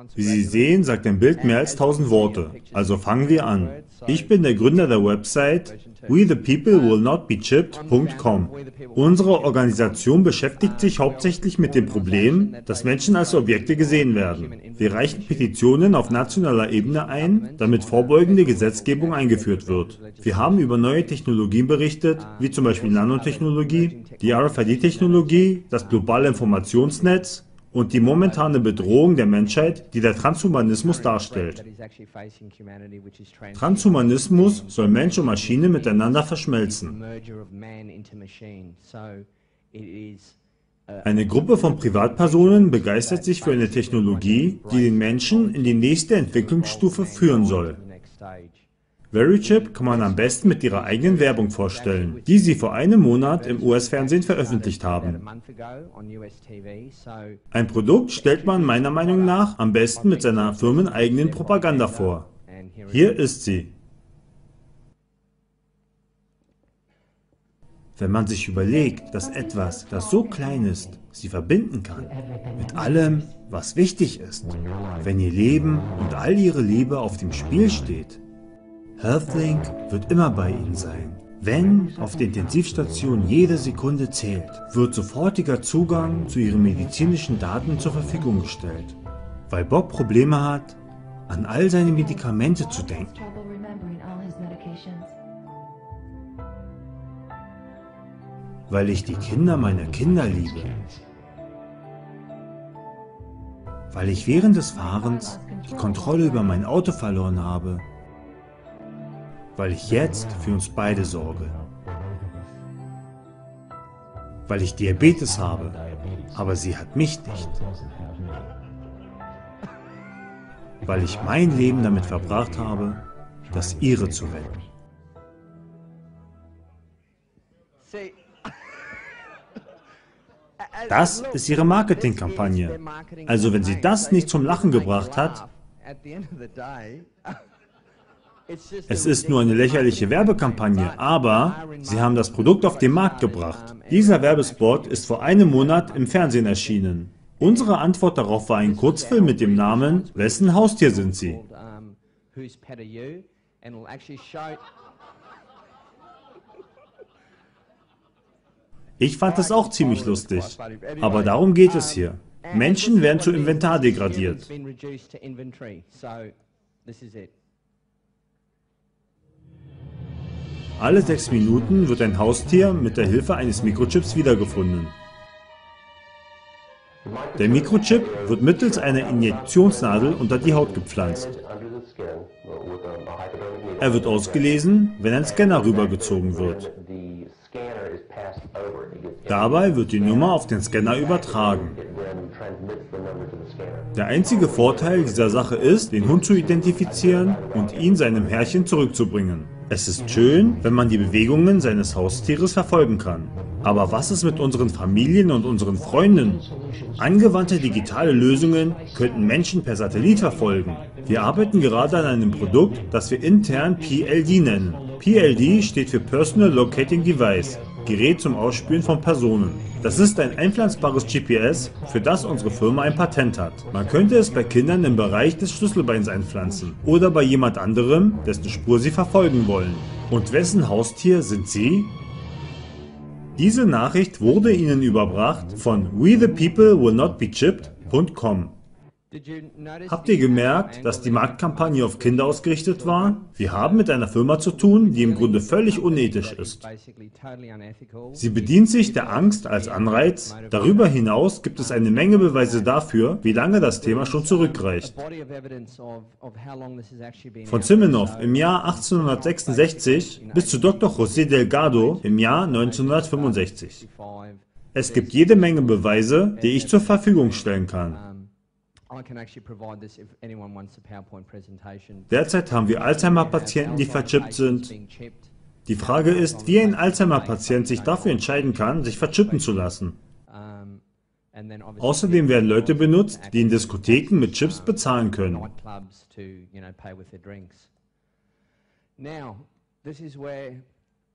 Wie Sie sehen, sagt ein Bild mehr als 1000 Worte. Also fangen wir an. Ich bin der Gründer der Website WeThePeopleWillNotBeChipped.com. Unsere Organisation beschäftigt sich hauptsächlich mit dem Problem, dass Menschen als Objekte gesehen werden. Wir reichen Petitionen auf nationaler Ebene ein, damit vorbeugende Gesetzgebung eingeführt wird. Wir haben über neue Technologien berichtet, wie zum Beispiel Nanotechnologie, die RFID-Technologie, das globale Informationsnetz und die momentane Bedrohung der Menschheit, die der Transhumanismus darstellt. Transhumanismus soll Mensch und Maschine miteinander verschmelzen. Eine Gruppe von Privatpersonen begeistert sich für eine Technologie, die den Menschen in die nächste Entwicklungsstufe führen soll. VeryChip kann man am besten mit ihrer eigenen Werbung vorstellen, die sie vor einem Monat im US-Fernsehen veröffentlicht haben. Ein Produkt stellt man meiner Meinung nach am besten mit seiner firmeneigenen Propaganda vor. Hier ist sie. Wenn man sich überlegt, dass etwas, das so klein ist, sie verbinden kann, mit allem, was wichtig ist, wenn ihr Leben und all ihre Liebe auf dem Spiel steht. HealthLink wird immer bei Ihnen sein. Wenn auf der Intensivstation jede Sekunde zählt, wird sofortiger Zugang zu Ihren medizinischen Daten zur Verfügung gestellt. Weil Bob Probleme hat, an all seine Medikamente zu denken. Weil ich die Kinder meiner Kinder liebe. Weil ich während des Fahrens die Kontrolle über mein Auto verloren habe. Weil ich jetzt für uns beide sorge. Weil ich Diabetes habe, aber sie hat mich nicht. Weil ich mein Leben damit verbracht habe, das ihre zu retten. Das ist ihre Marketingkampagne. Also wenn sie das nicht zum Lachen gebracht hat, es ist nur eine lächerliche Werbekampagne, aber sie haben das Produkt auf den Markt gebracht. Dieser Werbespot ist vor einem Monat im Fernsehen erschienen. Unsere Antwort darauf war ein Kurzfilm mit dem Namen "Wessen Haustier sind Sie?". Ich fand das auch ziemlich lustig. Aber darum geht es hier. Menschen werden zu Inventar degradiert. Alle 6 Minuten wird ein Haustier mit der Hilfe eines Mikrochips wiedergefunden. Der Mikrochip wird mittels einer Injektionsnadel unter die Haut gepflanzt. Er wird ausgelesen, wenn ein Scanner rübergezogen wird. Dabei wird die Nummer auf den Scanner übertragen. Der einzige Vorteil dieser Sache ist, den Hund zu identifizieren und ihn seinem Herrchen zurückzubringen. Es ist schön, wenn man die Bewegungen seines Haustieres verfolgen kann. Aber was ist mit unseren Familien und unseren Freunden? Angewandte digitale Lösungen könnten Menschen per Satellit verfolgen. Wir arbeiten gerade an einem Produkt, das wir intern PLD nennen. PLD steht für Personal Locating Device, Gerät zum Ausspüren von Personen. Das ist ein einpflanzbares GPS, für das unsere Firma ein Patent hat. Man könnte es bei Kindern im Bereich des Schlüsselbeins einpflanzen oder bei jemand anderem, dessen Spur sie verfolgen wollen. Und wessen Haustier sind Sie? Diese Nachricht wurde Ihnen überbracht von WeThePeopleWillNotBeChipped.com. Habt ihr gemerkt, dass die Marktkampagne auf Kinder ausgerichtet war? Wir haben mit einer Firma zu tun, die im Grunde völlig unethisch ist. Sie bedient sich der Angst als Anreiz. Darüber hinaus gibt es eine Menge Beweise dafür, wie lange das Thema schon zurückreicht. Von Siminoff im Jahr 1866 bis zu Dr. José Delgado im Jahr 1965. Es gibt jede Menge Beweise, die ich zur Verfügung stellen kann. Derzeit haben wir Alzheimer-Patienten, die verchippt sind. Die Frage ist, wie ein Alzheimer-Patient sich dafür entscheiden kann, sich verchippen zu lassen. Außerdem werden Leute benutzt, die in Diskotheken mit Chips bezahlen können.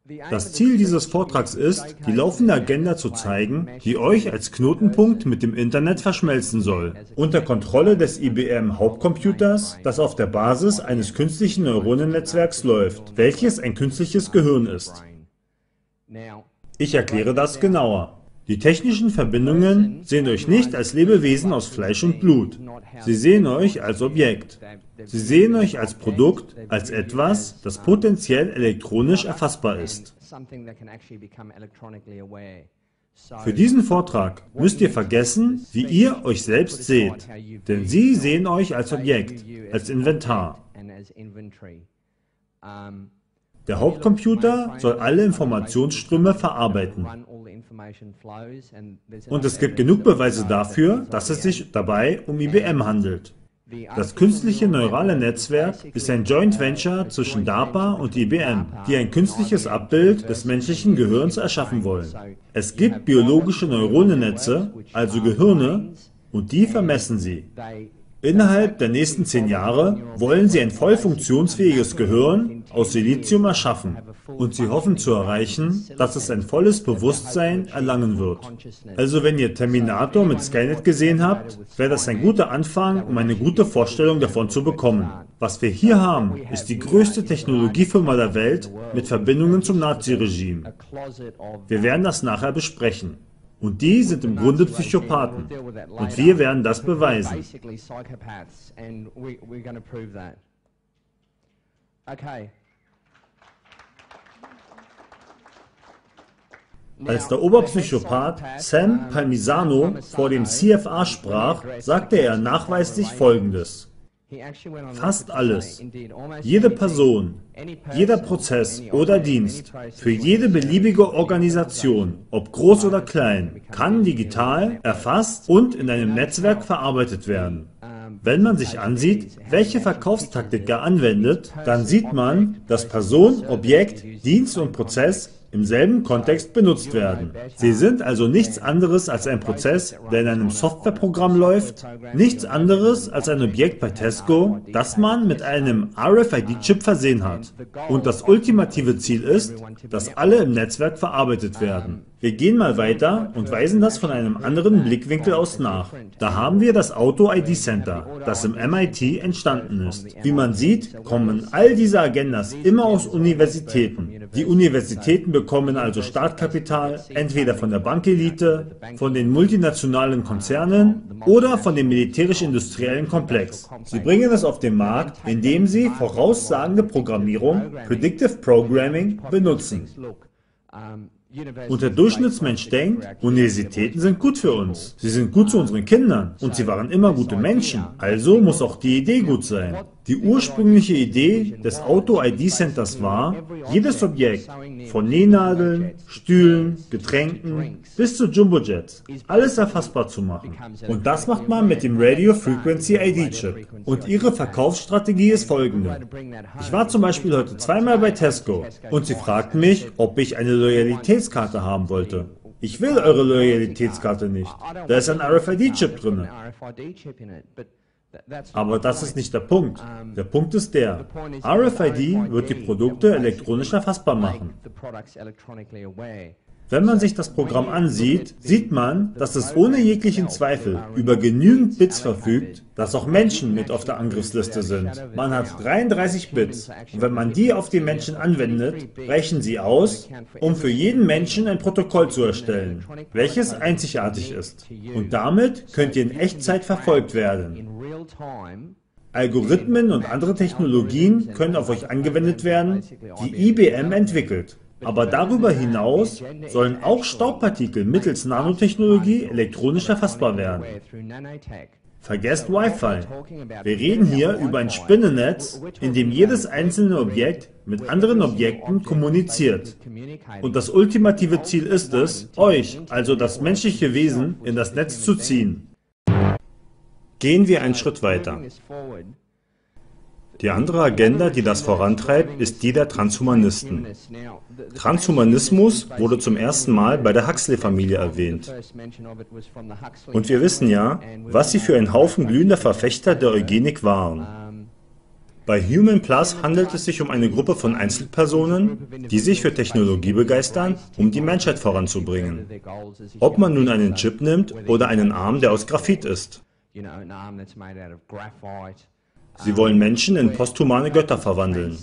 Das Ziel dieses Vortrags ist, die laufende Agenda zu zeigen, die euch als Knotenpunkt mit dem Internet verschmelzen soll, unter Kontrolle des IBM Hauptcomputers, das auf der Basis eines künstlichen Neuronennetzwerks läuft, welches ein künstliches Gehirn ist. Ich erkläre das genauer. Die technischen Verbindungen sehen euch nicht als Lebewesen aus Fleisch und Blut. Sie sehen euch als Objekt. Sie sehen euch als Produkt, als etwas, das potenziell elektronisch erfassbar ist. Für diesen Vortrag müsst ihr vergessen, wie ihr euch selbst seht, denn sie sehen euch als Objekt, als Inventar. Der Hauptcomputer soll alle Informationsströme verarbeiten. Und es gibt genug Beweise dafür, dass es sich dabei um IBM handelt. Das künstliche neurale Netzwerk ist ein Joint Venture zwischen DARPA und IBM, die ein künstliches Abbild des menschlichen Gehirns erschaffen wollen. Es gibt biologische Neuronennetze, also Gehirne, und die vermessen sie. Innerhalb der nächsten 10 Jahre wollen sie ein voll funktionsfähiges Gehirn aus Silizium erschaffen und sie hoffen zu erreichen, dass es ein volles Bewusstsein erlangen wird. Also wenn ihr Terminator mit Skynet gesehen habt, wäre das ein guter Anfang, um eine gute Vorstellung davon zu bekommen. Was wir hier haben, ist die größte Technologiefirma der Welt mit Verbindungen zum Nazi-Regime. Wir werden das nachher besprechen. Und die sind im Grunde Psychopathen. Und wir werden das beweisen. Als der Oberpsychopath Sam Palmisano vor dem CFA sprach, sagte er nachweislich Folgendes. Fast alles, jede Person, jeder Prozess oder Dienst, für jede beliebige Organisation, ob groß oder klein, kann digital erfasst und in einem Netzwerk verarbeitet werden. Wenn man sich ansieht, welche Verkaufstaktik er anwendet, dann sieht man, dass Person, Objekt, Dienst und Prozess im selben Kontext benutzt werden. Sie sind also nichts anderes als ein Prozess, der in einem Softwareprogramm läuft, nichts anderes als ein Objekt bei Tesco, das man mit einem RFID-Chip versehen hat. Und das ultimative Ziel ist, dass alle im Netzwerk verarbeitet werden. Wir gehen mal weiter und weisen das von einem anderen Blickwinkel aus nach. Da haben wir das Auto-ID-Center, das im MIT entstanden ist. Wie man sieht, kommen all diese Agendas immer aus Universitäten. Die Universitäten bekommen also Startkapital, entweder von der Bankelite, von den multinationalen Konzernen oder von dem militärisch-industriellen Komplex. Sie bringen es auf den Markt, indem sie voraussagende Programmierung, Predictive Programming, benutzen. Und der Durchschnittsmensch denkt, Universitäten sind gut für uns. Sie sind gut zu unseren Kindern und sie waren immer gute Menschen. Also muss auch die Idee gut sein. Die ursprüngliche Idee des Auto-ID-Centers war, jedes Objekt, von Nähnadeln, Stühlen, Getränken bis zu Jumbojets, alles erfassbar zu machen. Und das macht man mit dem Radio Frequency ID-Chip. Und ihre Verkaufsstrategie ist folgende. Ich war zum Beispiel heute zweimal bei Tesco und sie fragten mich, ob ich eine Loyalitätskarte haben wollte. Ich will eure Loyalitätskarte nicht. Da ist ein RFID-Chip drin. Aber das ist nicht der Punkt. Der Punkt ist der, RFID wird die Produkte elektronisch erfassbar machen. Wenn man sich das Programm ansieht, sieht man, dass es ohne jeglichen Zweifel über genügend Bits verfügt, dass auch Menschen mit auf der Angriffsliste sind. Man hat 33 Bits und wenn man die auf die Menschen anwendet, reichen sie aus, um für jeden Menschen ein Protokoll zu erstellen, welches einzigartig ist. Und damit könnt ihr in Echtzeit verfolgt werden. Algorithmen und andere Technologien können auf euch angewendet werden, die IBM entwickelt. Aber darüber hinaus sollen auch Staubpartikel mittels Nanotechnologie elektronisch erfassbar werden. Vergesst Wi-Fi. Wir reden hier über ein Spinnennetz, in dem jedes einzelne Objekt mit anderen Objekten kommuniziert. Und das ultimative Ziel ist es, euch, also das menschliche Wesen, in das Netz zu ziehen. Gehen wir einen Schritt weiter. Die andere Agenda, die das vorantreibt, ist die der Transhumanisten. Transhumanismus wurde zum ersten Mal bei der Huxley-Familie erwähnt. Und wir wissen ja, was sie für ein Haufen glühender Verfechter der Eugenik waren. Bei Human Plus handelt es sich um eine Gruppe von Einzelpersonen, die sich für Technologie begeistern, um die Menschheit voranzubringen. Ob man nun einen Chip nimmt oder einen Arm, der aus Graphit ist. Sie wollen Menschen in posthumane Götter verwandeln.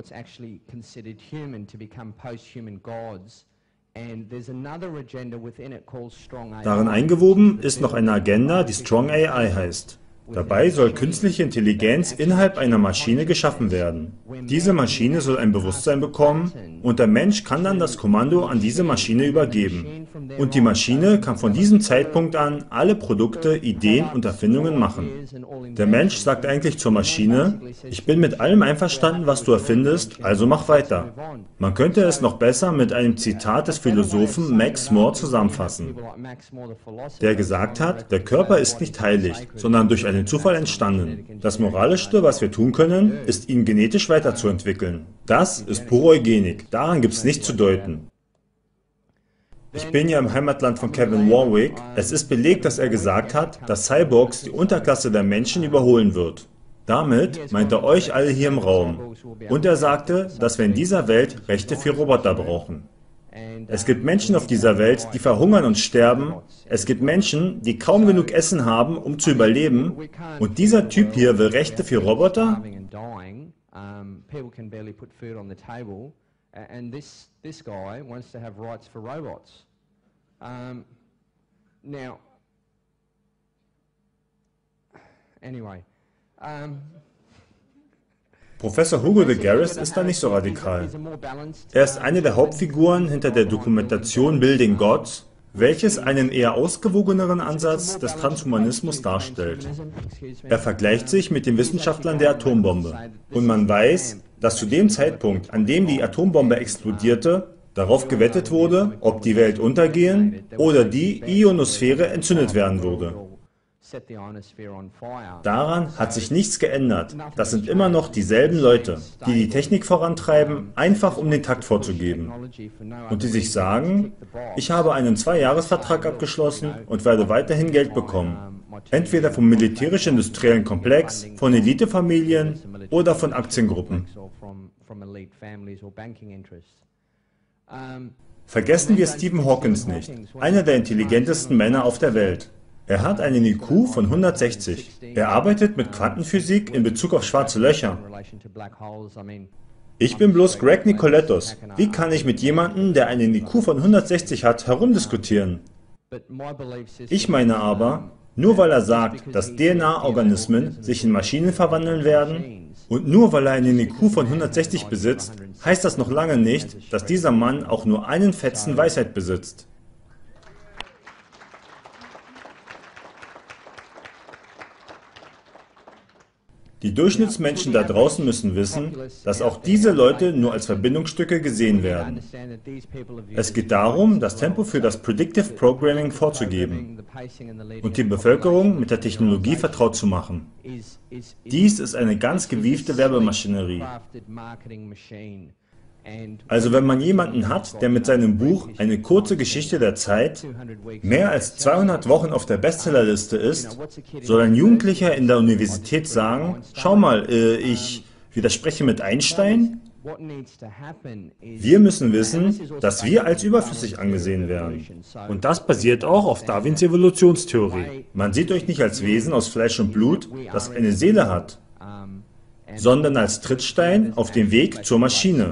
Darin eingewoben ist noch eine Agenda, die Strong AI heißt. Dabei soll künstliche Intelligenz innerhalb einer Maschine geschaffen werden. Diese Maschine soll ein Bewusstsein bekommen und der Mensch kann dann das Kommando an diese Maschine übergeben. Und die Maschine kann von diesem Zeitpunkt an alle Produkte, Ideen und Erfindungen machen. Der Mensch sagt eigentlich zur Maschine, ich bin mit allem einverstanden, was du erfindest, also mach weiter. Man könnte es noch besser mit einem Zitat des Philosophen Max More zusammenfassen, der gesagt hat, der Körper ist nicht heilig, sondern durch einen Zufall entstanden. Das Moralischste, was wir tun können, ist, ihn genetisch weiterzuentwickeln. Das ist pure Eugenik. Daran gibt es nichts zu deuten. Ich bin ja im Heimatland von Kevin Warwick. Es ist belegt, dass er gesagt hat, dass Cyborgs die Unterklasse der Menschen überholen wird. Damit meint er euch alle hier im Raum. Und er sagte, dass wir in dieser Welt Rechte für Roboter brauchen. Es gibt Menschen auf dieser Welt, die verhungern und sterben. Es gibt Menschen, die kaum genug Essen haben, um zu überleben. Und dieser Typ hier will Rechte für Roboter? Professor Hugo de Garis ist da nicht so radikal. Er ist eine der Hauptfiguren hinter der Dokumentation Building Gods, welches einen eher ausgewogeneren Ansatz des Transhumanismus darstellt. Er vergleicht sich mit den Wissenschaftlern der Atombombe. Und man weiß, dass zu dem Zeitpunkt, an dem die Atombombe explodierte, darauf gewettet wurde, ob die Welt untergehen oder die Ionosphäre entzündet werden würde. Daran hat sich nichts geändert. Das sind immer noch dieselben Leute, die die Technik vorantreiben, einfach um den Takt vorzugeben. Und die sich sagen, ich habe einen 2-Jahres-Vertrag abgeschlossen und werde weiterhin Geld bekommen. Entweder vom militärisch-industriellen Komplex, von Elitefamilien oder von Aktiengruppen. Vergessen wir Stephen Hawkins nicht, einer der intelligentesten Männer auf der Welt. Er hat einen IQ von 160. Er arbeitet mit Quantenphysik in Bezug auf schwarze Löcher. Ich bin bloß Greg Nicoletos. Wie kann ich mit jemandem, der einen IQ von 160 hat, herumdiskutieren? Ich meine aber, nur weil er sagt, dass DNA-Organismen sich in Maschinen verwandeln werden, und nur weil er einen IQ von 160 besitzt, heißt das noch lange nicht, dass dieser Mann auch nur einen Fetzen Weisheit besitzt. Die Durchschnittsmenschen da draußen müssen wissen, dass auch diese Leute nur als Verbindungsstücke gesehen werden. Es geht darum, das Tempo für das Predictive Programming vorzugeben und die Bevölkerung mit der Technologie vertraut zu machen. Dies ist eine ganz gewiefte Werbemaschinerie. Also wenn man jemanden hat, der mit seinem Buch Eine kurze Geschichte der Zeit mehr als 200 Wochen auf der Bestsellerliste ist, soll ein Jugendlicher in der Universität sagen, schau mal, ich widerspreche mit Einstein? Wir müssen wissen, dass wir als überflüssig angesehen werden. Und das basiert auch auf Darwins Evolutionstheorie. Man sieht euch nicht als Wesen aus Fleisch und Blut, das eine Seele hat, sondern als Trittstein auf dem Weg zur Maschine.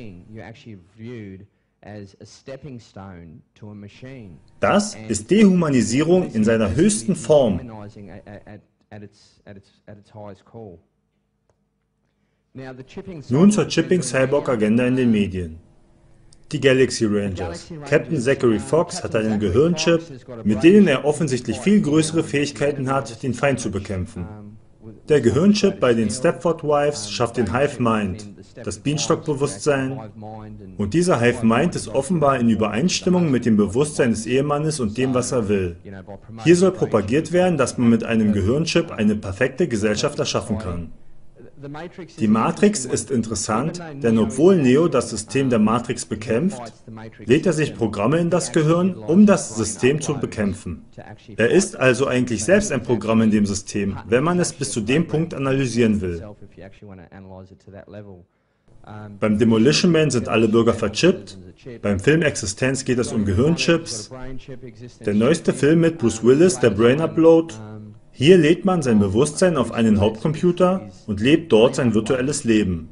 Das ist Dehumanisierung in seiner höchsten Form. Nun zur Chipping-Cyborg-Agenda in den Medien. Die Galaxy Rangers. Captain Zachary Fox hat einen Gehirnchip, mit dem er offensichtlich viel größere Fähigkeiten hat, den Feind zu bekämpfen. Der Gehirnchip bei den Stepford Wives schafft den Hive Mind, das Bienenstockbewusstsein, und dieser Hive Mind ist offenbar in Übereinstimmung mit dem Bewusstsein des Ehemannes und dem, was er will. Hier soll propagiert werden, dass man mit einem Gehirnchip eine perfekte Gesellschaft erschaffen kann. Die Matrix ist interessant, denn obwohl Neo das System der Matrix bekämpft, lädt er sich Programme in das Gehirn, um das System zu bekämpfen. Er ist also eigentlich selbst ein Programm in dem System, wenn man es bis zu dem Punkt analysieren will. Beim Demolition Man sind alle Bürger verchippt, beim Film Existenz geht es um Gehirnchips, der neueste Film mit Bruce Willis, der Brain Upload. Hier lädt man sein Bewusstsein auf einen Hauptcomputer und lebt dort sein virtuelles Leben.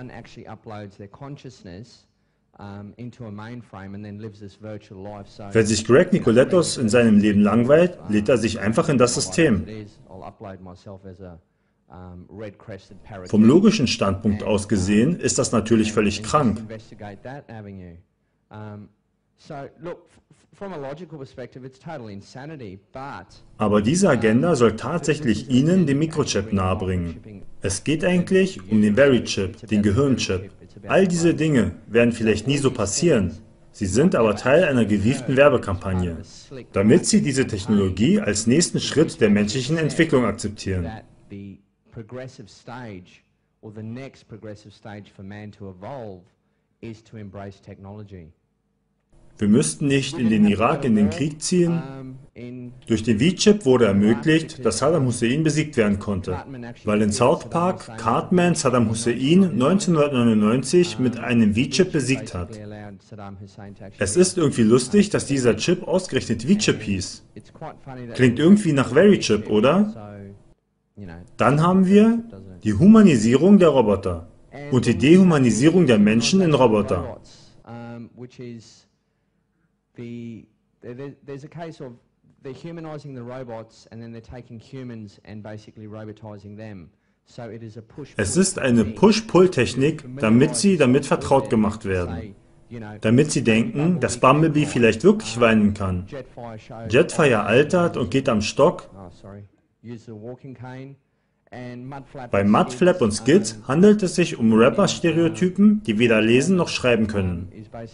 Wenn sich Greg Nicoletos in seinem Leben langweilt, lädt er sich einfach in das System. Vom logischen Standpunkt aus gesehen ist das natürlich völlig krank. Aber diese Agenda soll tatsächlich Ihnen den Mikrochip nahebringen. Es geht eigentlich um den Very-Chip, den Gehirnchip. All diese Dinge werden vielleicht nie so passieren. Sie sind aber Teil einer gewieften Werbekampagne, damit Sie diese Technologie als nächsten Schritt der menschlichen Entwicklung akzeptieren. Wir müssten nicht in den Irak in den Krieg ziehen. Durch den V-Chip wurde ermöglicht, dass Saddam Hussein besiegt werden konnte, weil in South Park Cartman Saddam Hussein 1999 mit einem V-Chip besiegt hat. Es ist irgendwie lustig, dass dieser Chip ausgerechnet V-Chip hieß. Klingt irgendwie nach Very-Chip, oder? Dann haben wir die Humanisierung der Roboter und die Dehumanisierung der Menschen in Roboter. There's a case of they're humanizing the robots and then they're taking humans and basically robotizing them. So it is a push. Es ist eine Push-Pull-Technik, damit sie damit vertraut gemacht werden. Damit sie denken, dass Bumblebee vielleicht wirklich weinen kann. Jetfire altert und geht am Stock. Bei Mudflap und Skids handelt es sich um Rapper-Stereotypen, die weder lesen noch schreiben können.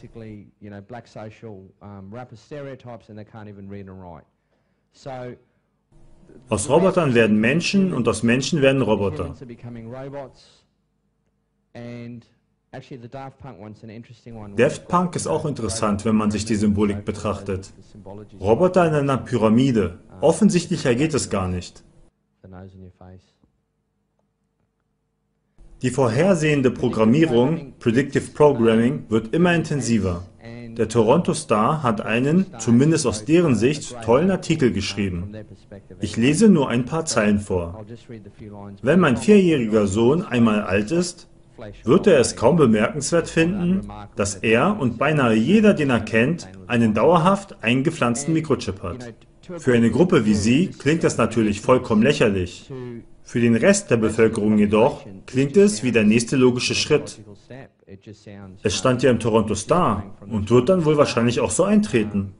Aus Robotern werden Menschen und aus Menschen werden Roboter. Daft Punk ist auch interessant, wenn man sich die Symbolik betrachtet. Roboter in einer Pyramide. Offensichtlicher geht es gar nicht. Die vorhersehende Programmierung, Predictive Programming, wird immer intensiver. Der Toronto Star hat einen, zumindest aus deren Sicht, tollen Artikel geschrieben. Ich lese nur ein paar Zeilen vor. Wenn mein 4-jähriger Sohn einmal alt ist, wird er es kaum bemerkenswert finden, dass er und beinahe jeder, den er kennt, einen dauerhaft eingepflanzten Mikrochip hat. Für eine Gruppe wie Sie klingt das natürlich vollkommen lächerlich. Für den Rest der Bevölkerung jedoch klingt es wie der nächste logische Schritt. Es stand ja im Toronto Star und wird dann wohl wahrscheinlich auch so eintreten.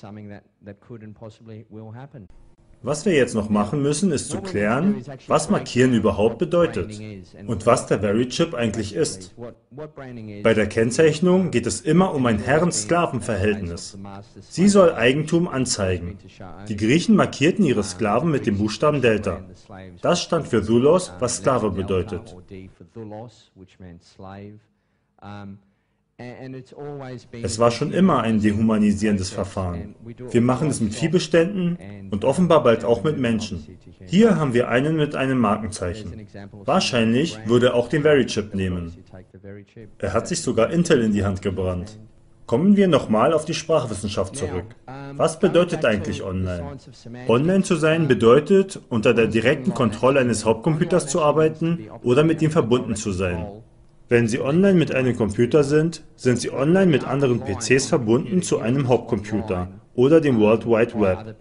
Was wir jetzt noch machen müssen, ist zu klären, was Markieren überhaupt bedeutet und was der Very-Chip eigentlich ist. Bei der Kennzeichnung geht es immer um ein Herren-Sklaven-Verhältnis. Sie soll Eigentum anzeigen. Die Griechen markierten ihre Sklaven mit dem Buchstaben Delta. Das stand für Doulos, was Sklave bedeutet. Es war schon immer ein dehumanisierendes Verfahren. Wir machen es mit Viehbeständen und offenbar bald auch mit Menschen. Hier haben wir einen mit einem Markenzeichen. Wahrscheinlich würde er auch den Very-Chip nehmen. Er hat sich sogar Intel in die Hand gebrannt. Kommen wir nochmal auf die Sprachwissenschaft zurück. Was bedeutet eigentlich online? Online zu sein bedeutet, unter der direkten Kontrolle eines Hauptcomputers zu arbeiten oder mit ihm verbunden zu sein. Wenn Sie online mit einem Computer sind, sind Sie online mit anderen PCs verbunden zu einem Hauptcomputer oder dem World Wide Web.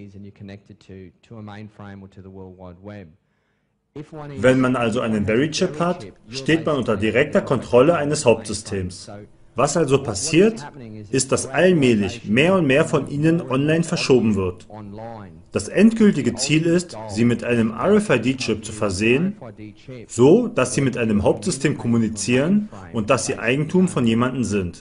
Wenn man also einen Very-Chip hat, steht man unter direkter Kontrolle eines Hauptsystems. Was also passiert, ist, dass allmählich mehr und mehr von ihnen online verschoben wird. Das endgültige Ziel ist, sie mit einem RFID-Chip zu versehen, so dass sie mit einem Hauptsystem kommunizieren und dass sie Eigentum von jemandem sind.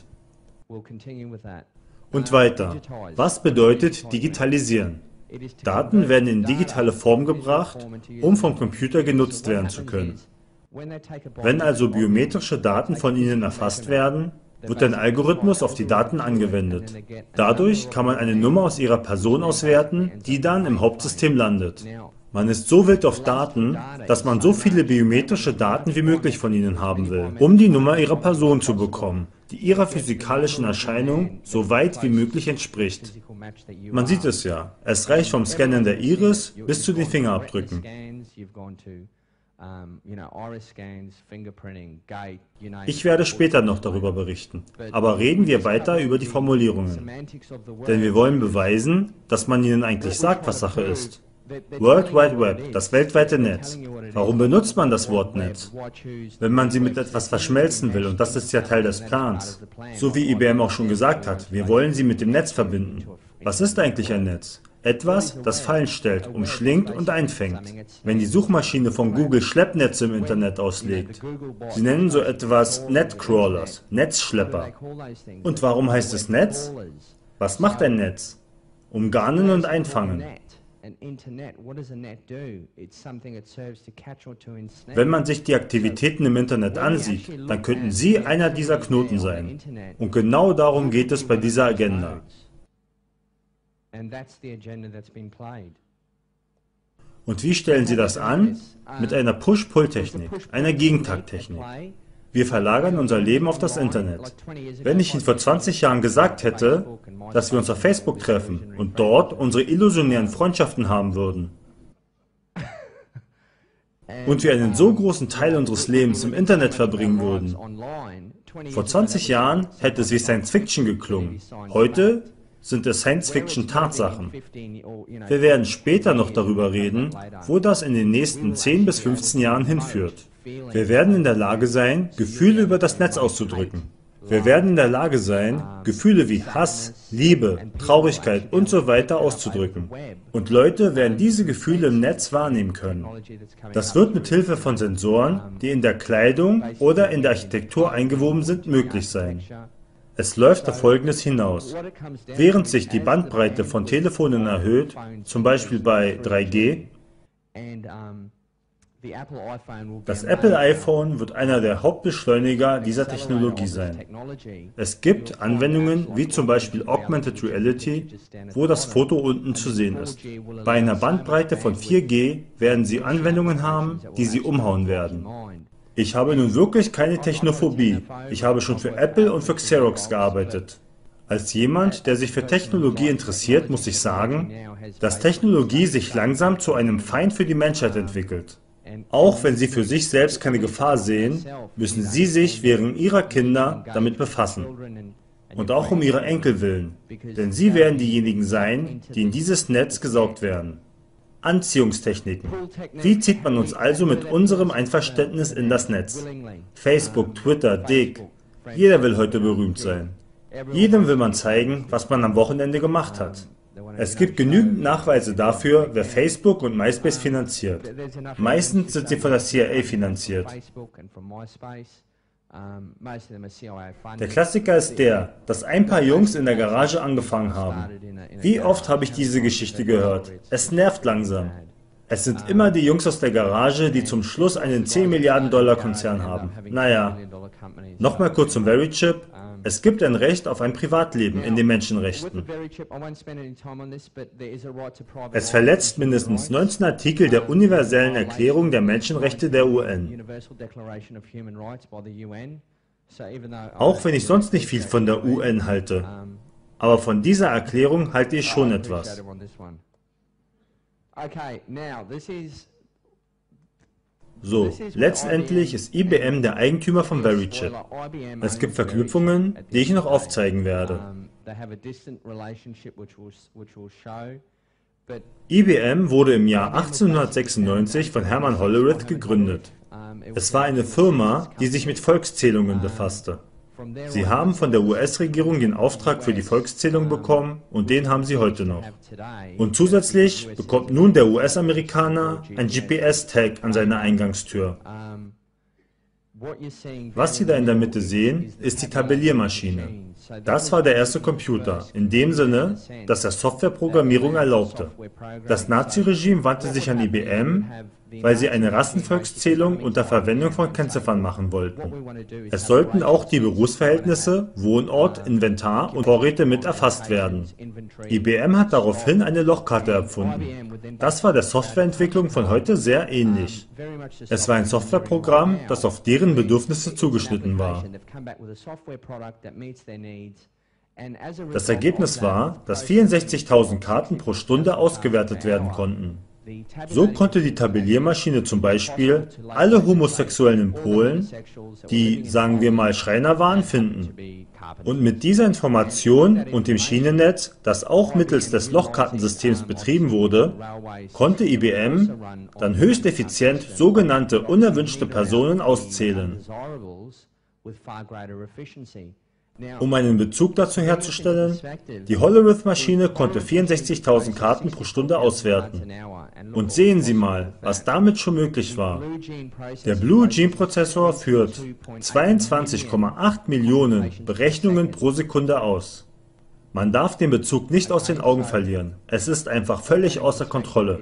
Und weiter. Was bedeutet digitalisieren? Daten werden in digitale Form gebracht, um vom Computer genutzt werden zu können. Wenn also biometrische Daten von Ihnen erfasst werden, wird ein Algorithmus auf die Daten angewendet. Dadurch kann man eine Nummer aus Ihrer Person auswerten, die dann im Hauptsystem landet. Man ist so wild auf Daten, dass man so viele biometrische Daten wie möglich von Ihnen haben will, um die Nummer Ihrer Person zu bekommen, die Ihrer physikalischen Erscheinung so weit wie möglich entspricht. Man sieht es ja, es reicht vom Scannen der Iris bis zu den Fingerabdrücken. Ich werde später noch darüber berichten, aber reden wir weiter über die Formulierungen. Denn wir wollen beweisen, dass man Ihnen eigentlich sagt, was Sache ist. World Wide Web, das weltweite Netz. Warum benutzt man das Wort Netz? Wenn man sie mit etwas verschmelzen will, und das ist ja Teil des Plans. So wie IBM auch schon gesagt hat, wir wollen sie mit dem Netz verbinden. Was ist eigentlich ein Netz? Etwas, das Fallen stellt, umschlingt und einfängt. Wenn die Suchmaschine von Google Schleppnetze im Internet auslegt, sie nennen so etwas Netcrawlers, Netzschlepper. Und warum heißt es Netz? Was macht ein Netz? Umgarnen und einfangen. Wenn man sich die Aktivitäten im Internet ansieht, dann könnten Sie einer dieser Knoten sein. Und genau darum geht es bei dieser Agenda. Und wie stellen Sie das an? Mit einer Push-Pull-Technik, einer Gegentakt-Technik. Wir verlagern unser Leben auf das Internet. Wenn ich Ihnen vor 20 Jahren gesagt hätte, dass wir uns auf Facebook treffen und dort unsere illusionären Freundschaften haben würden und wir einen so großen Teil unseres Lebens im Internet verbringen würden, vor 20 Jahren hätte es wie Science-Fiction geklungen. Heute sind es Science-Fiction-Tatsachen. Wir werden später noch darüber reden, wo das in den nächsten 10 bis 15 Jahren hinführt. Wir werden in der Lage sein, Gefühle über das Netz auszudrücken. Wir werden in der Lage sein, Gefühle wie Hass, Liebe, Traurigkeit und so weiter auszudrücken. Und Leute werden diese Gefühle im Netz wahrnehmen können. Das wird mit Hilfe von Sensoren, die in der Kleidung oder in der Architektur eingewoben sind, möglich sein. Es läuft auf Folgendes hinaus. Während sich die Bandbreite von Telefonen erhöht, zum Beispiel bei 3G, das Apple iPhone wird einer der Hauptbeschleuniger dieser Technologie sein. Es gibt Anwendungen wie zum Beispiel Augmented Reality, wo das Foto unten zu sehen ist. Bei einer Bandbreite von 4G werden Sie Anwendungen haben, die Sie umhauen werden. Ich habe nun wirklich keine Technophobie. Ich habe schon für Apple und für Xerox gearbeitet. Als jemand, der sich für Technologie interessiert, muss ich sagen, dass Technologie sich langsam zu einem Feind für die Menschheit entwickelt. Auch wenn Sie für sich selbst keine Gefahr sehen, müssen Sie sich während Ihrer Kinder damit befassen. Und auch um Ihre Enkel willen, denn Sie werden diejenigen sein, die in dieses Netz gesaugt werden. Anziehungstechniken. Wie zieht man uns also mit unserem Einverständnis in das Netz? Facebook, Twitter, Dick. Jeder will heute berühmt sein. Jedem will man zeigen, was man am Wochenende gemacht hat. Es gibt genügend Nachweise dafür, wer Facebook und MySpace finanziert. Meistens sind sie von der CIA finanziert. Der Klassiker ist der, dass ein paar Jungs in der Garage angefangen haben. Wie oft habe ich diese Geschichte gehört? Es nervt langsam. Es sind immer die Jungs aus der Garage, die zum Schluss einen 10 Milliarden Dollar Konzern haben. Naja, nochmal kurz zum Verychip. Es gibt ein Recht auf ein Privatleben in den Menschenrechten. Es verletzt mindestens 19 Artikel der Universellen Erklärung der Menschenrechte der UN. Auch wenn ich sonst nicht viel von der UN halte, aber von dieser Erklärung halte ich schon etwas. So, letztendlich ist IBM der Eigentümer von Verychip. Es gibt Verknüpfungen, die ich noch aufzeigen werde. IBM wurde im Jahr 1896 von Herman Hollerith gegründet. Es war eine Firma, die sich mit Volkszählungen befasste. Sie haben von der US-Regierung den Auftrag für die Volkszählung bekommen und den haben sie heute noch. Und zusätzlich bekommt nun der US-Amerikaner ein GPS-Tag an seiner Eingangstür. Was Sie da in der Mitte sehen, ist die Tabelliermaschine. Das war der erste Computer, in dem Sinne, dass er Softwareprogrammierung erlaubte. Das Naziregime wandte sich an IBM, weil sie eine Rassenvolkszählung unter Verwendung von Kennziffern machen wollten. Es sollten auch die Berufsverhältnisse, Wohnort, Inventar und Vorräte mit erfasst werden. IBM hat daraufhin eine Lochkarte erfunden. Das war der Softwareentwicklung von heute sehr ähnlich. Es war ein Softwareprogramm, das auf deren Bedürfnisse zugeschnitten war. Das Ergebnis war, dass 64.000 Karten pro Stunde ausgewertet werden konnten. So konnte die Tabelliermaschine zum Beispiel alle Homosexuellen in Polen, die, sagen wir mal, Schreiner waren, finden. Und mit dieser Information und dem Schienennetz, das auch mittels des Lochkartensystems betrieben wurde, konnte IBM dann höchst effizient sogenannte unerwünschte Personen auszählen. Um einen Bezug dazu herzustellen, die Hollerith-Maschine konnte 64.000 Karten pro Stunde auswerten. Und sehen Sie mal, was damit schon möglich war. Der Blue Gene Prozessor führt 22,8 Millionen Berechnungen pro Sekunde aus. Man darf den Bezug nicht aus den Augen verlieren. Es ist einfach völlig außer Kontrolle.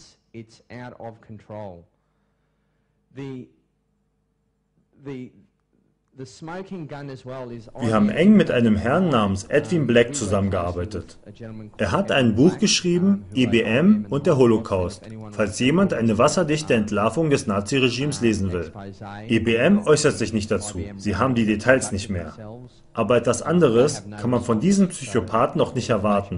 Wir haben eng mit einem Herrn namens Edwin Black zusammengearbeitet. Er hat ein Buch geschrieben, IBM und der Holocaust, falls jemand eine wasserdichte Entlarvung des Naziregimes lesen will. IBM äußert sich nicht dazu, sie haben die Details nicht mehr. Aber etwas anderes kann man von diesen Psychopathen auch nicht erwarten.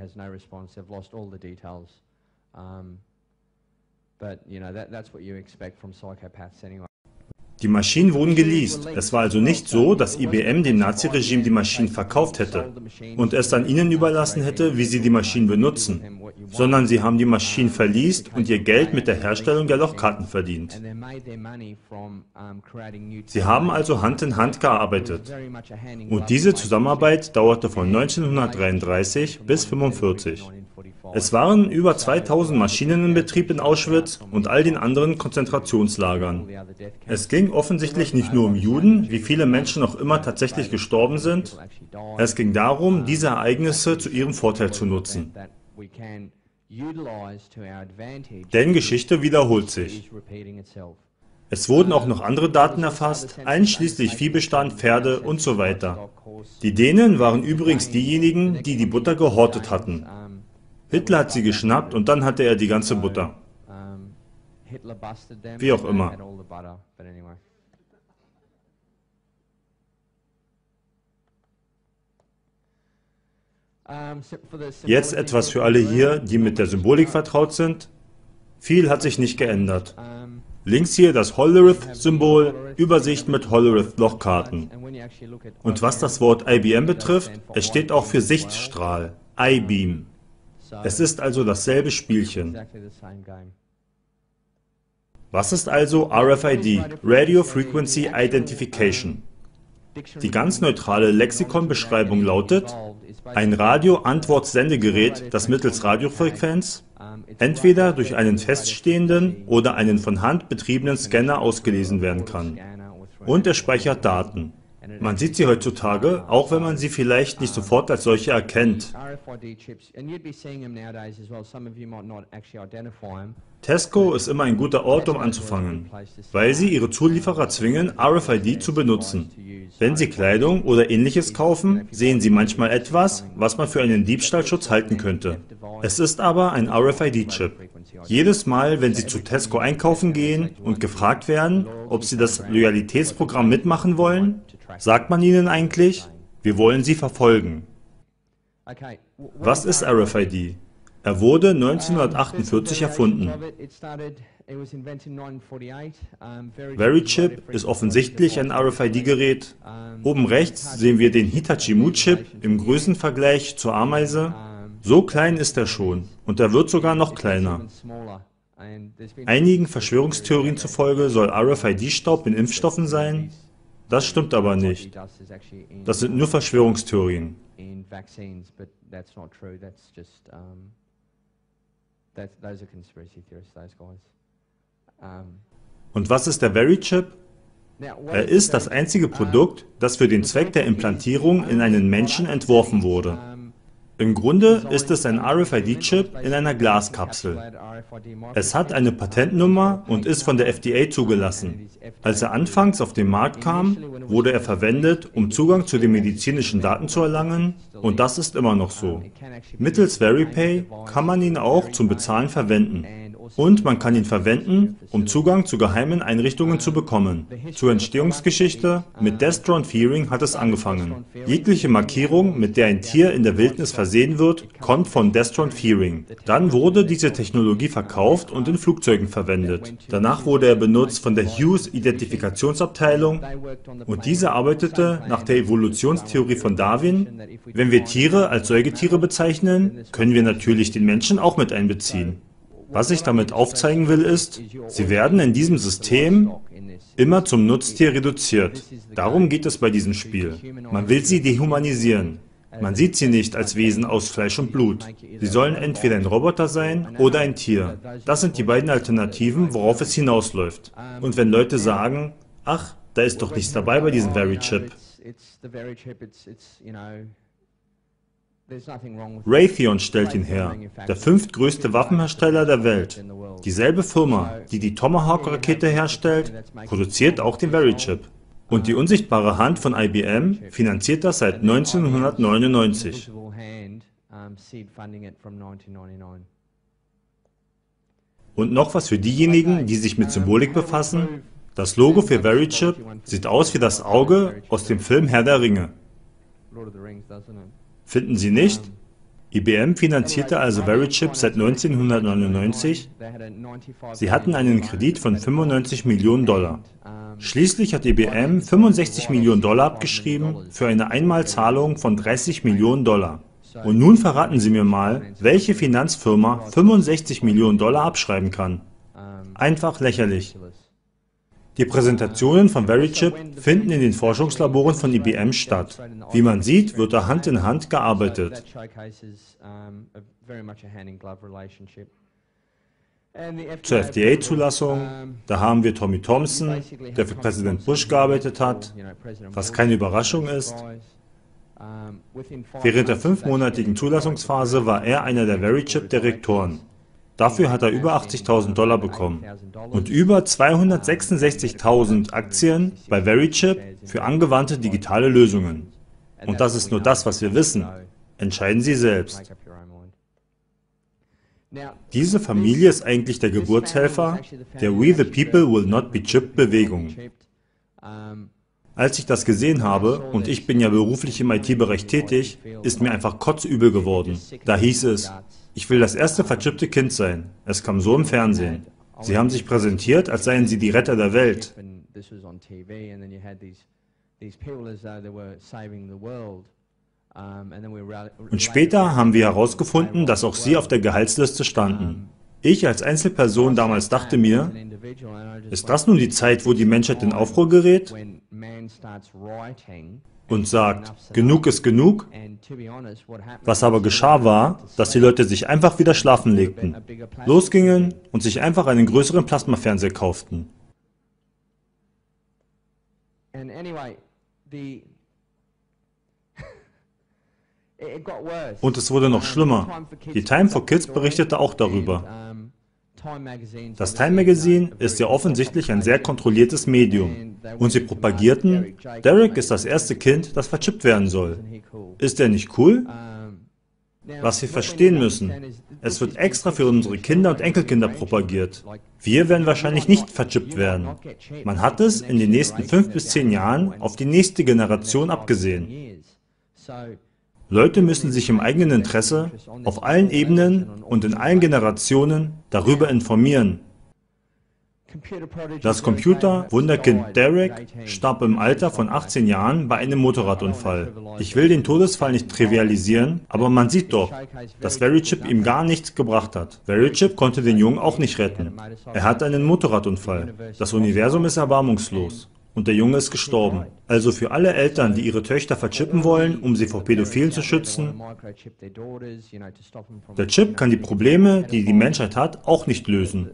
Die Maschinen wurden geleast. Es war also nicht so, dass IBM dem Naziregime die Maschinen verkauft hätte und es dann ihnen überlassen hätte, wie sie die Maschinen benutzen, sondern sie haben die Maschinen verleast und ihr Geld mit der Herstellung der Lochkarten verdient. Sie haben also Hand in Hand gearbeitet. Und diese Zusammenarbeit dauerte von 1933 bis 1945. Es waren über 2000 Maschinen in Betrieb in Auschwitz und all den anderen Konzentrationslagern. Es ging offensichtlich nicht nur um Juden, wie viele Menschen noch immer tatsächlich gestorben sind. Es ging darum, diese Ereignisse zu ihrem Vorteil zu nutzen. Denn Geschichte wiederholt sich. Es wurden auch noch andere Daten erfasst, einschließlich Viehbestand, Pferde und so weiter. Die Dänen waren übrigens diejenigen, die die Butter gehortet hatten. Hitler hat sie geschnappt und dann hatte er die ganze Butter. Wie auch immer. Jetzt etwas für alle hier, die mit der Symbolik vertraut sind. Viel hat sich nicht geändert. Links hier das Hollerith-Symbol, Übersicht mit Hollerith-Lochkarten. Und was das Wort IBM betrifft, es steht auch für Sichtstrahl, I-Beam. Es ist also dasselbe Spielchen. Was ist also RFID, Radio Frequency Identification? Die ganz neutrale Lexikonbeschreibung lautet: ein Radio-Antwort-Sendegerät, das mittels Radiofrequenz entweder durch einen feststehenden oder einen von Hand betriebenen Scanner ausgelesen werden kann. Und er speichert Daten. Man sieht sie heutzutage, auch wenn man sie vielleicht nicht sofort als solche erkennt. Tesco ist immer ein guter Ort, um anzufangen, weil sie ihre Zulieferer zwingen, RFID zu benutzen. Wenn sie Kleidung oder Ähnliches kaufen, sehen sie manchmal etwas, was man für einen Diebstahlschutz halten könnte. Es ist aber ein RFID-Chip. Jedes Mal, wenn Sie zu Tesco einkaufen gehen und gefragt werden, ob Sie das Loyalitätsprogramm mitmachen wollen, sagt man ihnen eigentlich: wir wollen Sie verfolgen. Was ist RFID? Er wurde 1948 erfunden. VeriChip ist offensichtlich ein RFID-Gerät. Oben rechts sehen wir den Hitachi-Mu-Chip im Größenvergleich zur Ameise. So klein ist er schon und er wird sogar noch kleiner. Einigen Verschwörungstheorien zufolge soll RFID-Staub in Impfstoffen sein. Das stimmt aber nicht. Das sind nur Verschwörungstheorien. Und was ist der VeriChip? Er ist das einzige Produkt, das für den Zweck der Implantierung in einen Menschen entworfen wurde. Im Grunde ist es ein RFID-Chip in einer Glaskapsel. Es hat eine Patentnummer und ist von der FDA zugelassen. Als er anfangs auf den Markt kam, wurde er verwendet, um Zugang zu den medizinischen Daten zu erlangen, und das ist immer noch so. Mittels VeriPay kann man ihn auch zum Bezahlen verwenden. Und man kann ihn verwenden, um Zugang zu geheimen Einrichtungen zu bekommen. Zur Entstehungsgeschichte: Mit Destron Fearing hat es angefangen. Jegliche Markierung, mit der ein Tier in der Wildnis versehen wird, kommt von Destron Fearing. Dann wurde diese Technologie verkauft und in Flugzeugen verwendet. Danach wurde er benutzt von der Hughes Identifikationsabteilung, und diese arbeitete nach der Evolutionstheorie von Darwin: Wenn wir Tiere als Säugetiere bezeichnen, können wir natürlich den Menschen auch mit einbeziehen. Was ich damit aufzeigen will ist, sie werden in diesem System immer zum Nutztier reduziert. Darum geht es bei diesem Spiel. Man will sie dehumanisieren. Man sieht sie nicht als Wesen aus Fleisch und Blut. Sie sollen entweder ein Roboter sein oder ein Tier. Das sind die beiden Alternativen, worauf es hinausläuft. Und wenn Leute sagen, ach, da ist doch nichts dabei bei diesem VeriChip. Raytheon stellt ihn her, der fünftgrößte Waffenhersteller der Welt. Dieselbe Firma, die die Tomahawk-Rakete herstellt, produziert auch den VeriChip. Und die unsichtbare Hand von IBM finanziert das seit 1999. Und noch was für diejenigen, die sich mit Symbolik befassen: Das Logo für VeriChip sieht aus wie das Auge aus dem Film Herr der Ringe. Finden Sie nicht? IBM finanzierte also VeriChip seit 1999. Sie hatten einen Kredit von 95 Millionen $. Schließlich hat IBM 65 Millionen $ abgeschrieben für eine Einmalzahlung von 30 Millionen $. Und nun verraten Sie mir mal, welche Finanzfirma 65 Millionen $ abschreiben kann. Einfach lächerlich. Die Präsentationen von VeriChip finden in den Forschungslaboren von IBM statt. Wie man sieht, wird da Hand in Hand gearbeitet. Zur FDA-Zulassung, da haben wir Tommy Thompson, der für Präsident Bush gearbeitet hat, was keine Überraschung ist. Während der 5-monatigen Zulassungsphase war er einer der VeriChip-Direktoren. Dafür hat er über 80.000 $ bekommen und über 266.000 Aktien bei VeriChip für angewandte digitale Lösungen. Und das ist nur das, was wir wissen. Entscheiden Sie selbst. Diese Familie ist eigentlich der Geburtshelfer der We the People Will Not Be Chipped Bewegung. Als ich das gesehen habe, und ich bin ja beruflich im IT-Bereich tätig, ist mir einfach kotzübel geworden. Da hieß es: Ich will das erste verchippte Kind sein. Es kam so im Fernsehen. Sie haben sich präsentiert, als seien sie die Retter der Welt. Und später haben wir herausgefunden, dass auch sie auf der Gehaltsliste standen. Ich als Einzelperson damals dachte mir: Ist das nun die Zeit, wo die Menschheit in Aufruhr gerät und sagt, genug ist genug? Was aber geschah war, dass die Leute sich einfach wieder schlafen legten, losgingen und sich einfach einen größeren Plasmafernseher kauften. Und es wurde noch schlimmer. Die Time for Kids berichtete auch darüber. Das Time Magazine ist ja offensichtlich ein sehr kontrolliertes Medium. Und sie propagierten, Derek ist das erste Kind, das verchippt werden soll. Ist der nicht cool? Was wir verstehen müssen: Es wird extra für unsere Kinder und Enkelkinder propagiert. Wir werden wahrscheinlich nicht verchippt werden. Man hat es in den nächsten 5 bis 10 Jahren auf die nächste Generation abgesehen. Leute müssen sich im eigenen Interesse auf allen Ebenen und in allen Generationen darüber informieren. Das Computer-Wunderkind Derek starb im Alter von 18 Jahren bei einem Motorradunfall. Ich will den Todesfall nicht trivialisieren, aber man sieht doch, dass VeriChip ihm gar nichts gebracht hat. VeriChip konnte den Jungen auch nicht retten. Er hatte einen Motorradunfall. Das Universum ist erbarmungslos. Und der Junge ist gestorben. Also für alle Eltern, die ihre Töchter verchippen wollen, um sie vor Pädophilen zu schützen: Der Chip kann die Probleme, die die Menschheit hat, auch nicht lösen.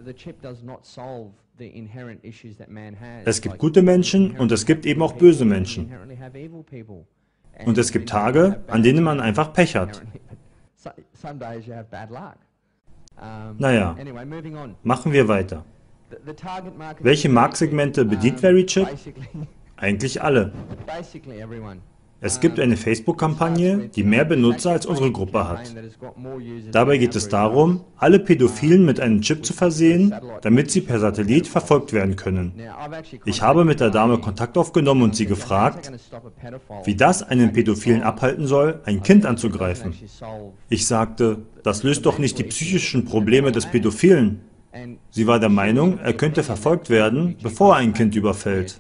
Es gibt gute Menschen und es gibt eben auch böse Menschen. Und es gibt Tage, an denen man einfach Pech hat. some days you have bad luck. Naja, Anyway, moving on. machen wir weiter. The target market. Welche Marktsegmente bedient VeryChip? Eigentlich alle. Basically everyone. Es gibt eine Facebook-Kampagne, die mehr Benutzer als unsere Gruppe hat. Dabei geht es darum, alle Pädophilen mit einem Chip zu versehen, damit sie per Satellit verfolgt werden können. Ich habe mit der Dame Kontakt aufgenommen und sie gefragt, wie das einen Pädophilen abhalten soll, ein Kind anzugreifen. Ich sagte, das löst doch nicht die psychischen Probleme des Pädophilen. Sie war der Meinung, er könnte verfolgt werden, bevor er ein Kind überfällt.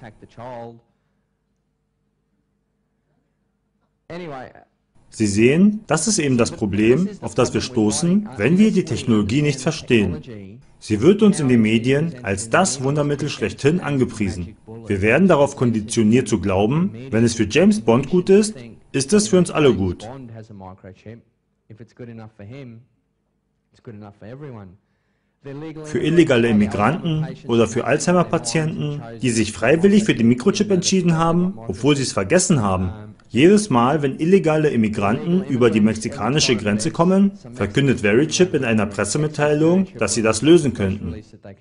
Sie sehen, das ist eben das Problem, auf das wir stoßen, wenn wir die Technologie nicht verstehen. Sie wird uns in den Medien als das Wundermittel schlechthin angepriesen. Wir werden darauf konditioniert zu glauben, wenn es für James Bond gut ist, ist es für uns alle gut. Für illegale Immigranten oder für Alzheimer-Patienten, die sich freiwillig für den Mikrochip entschieden haben, obwohl sie es vergessen haben. Jedes Mal, wenn illegale Immigranten über die mexikanische Grenze kommen, verkündet VeryChip in einer Pressemitteilung, dass sie das lösen könnten.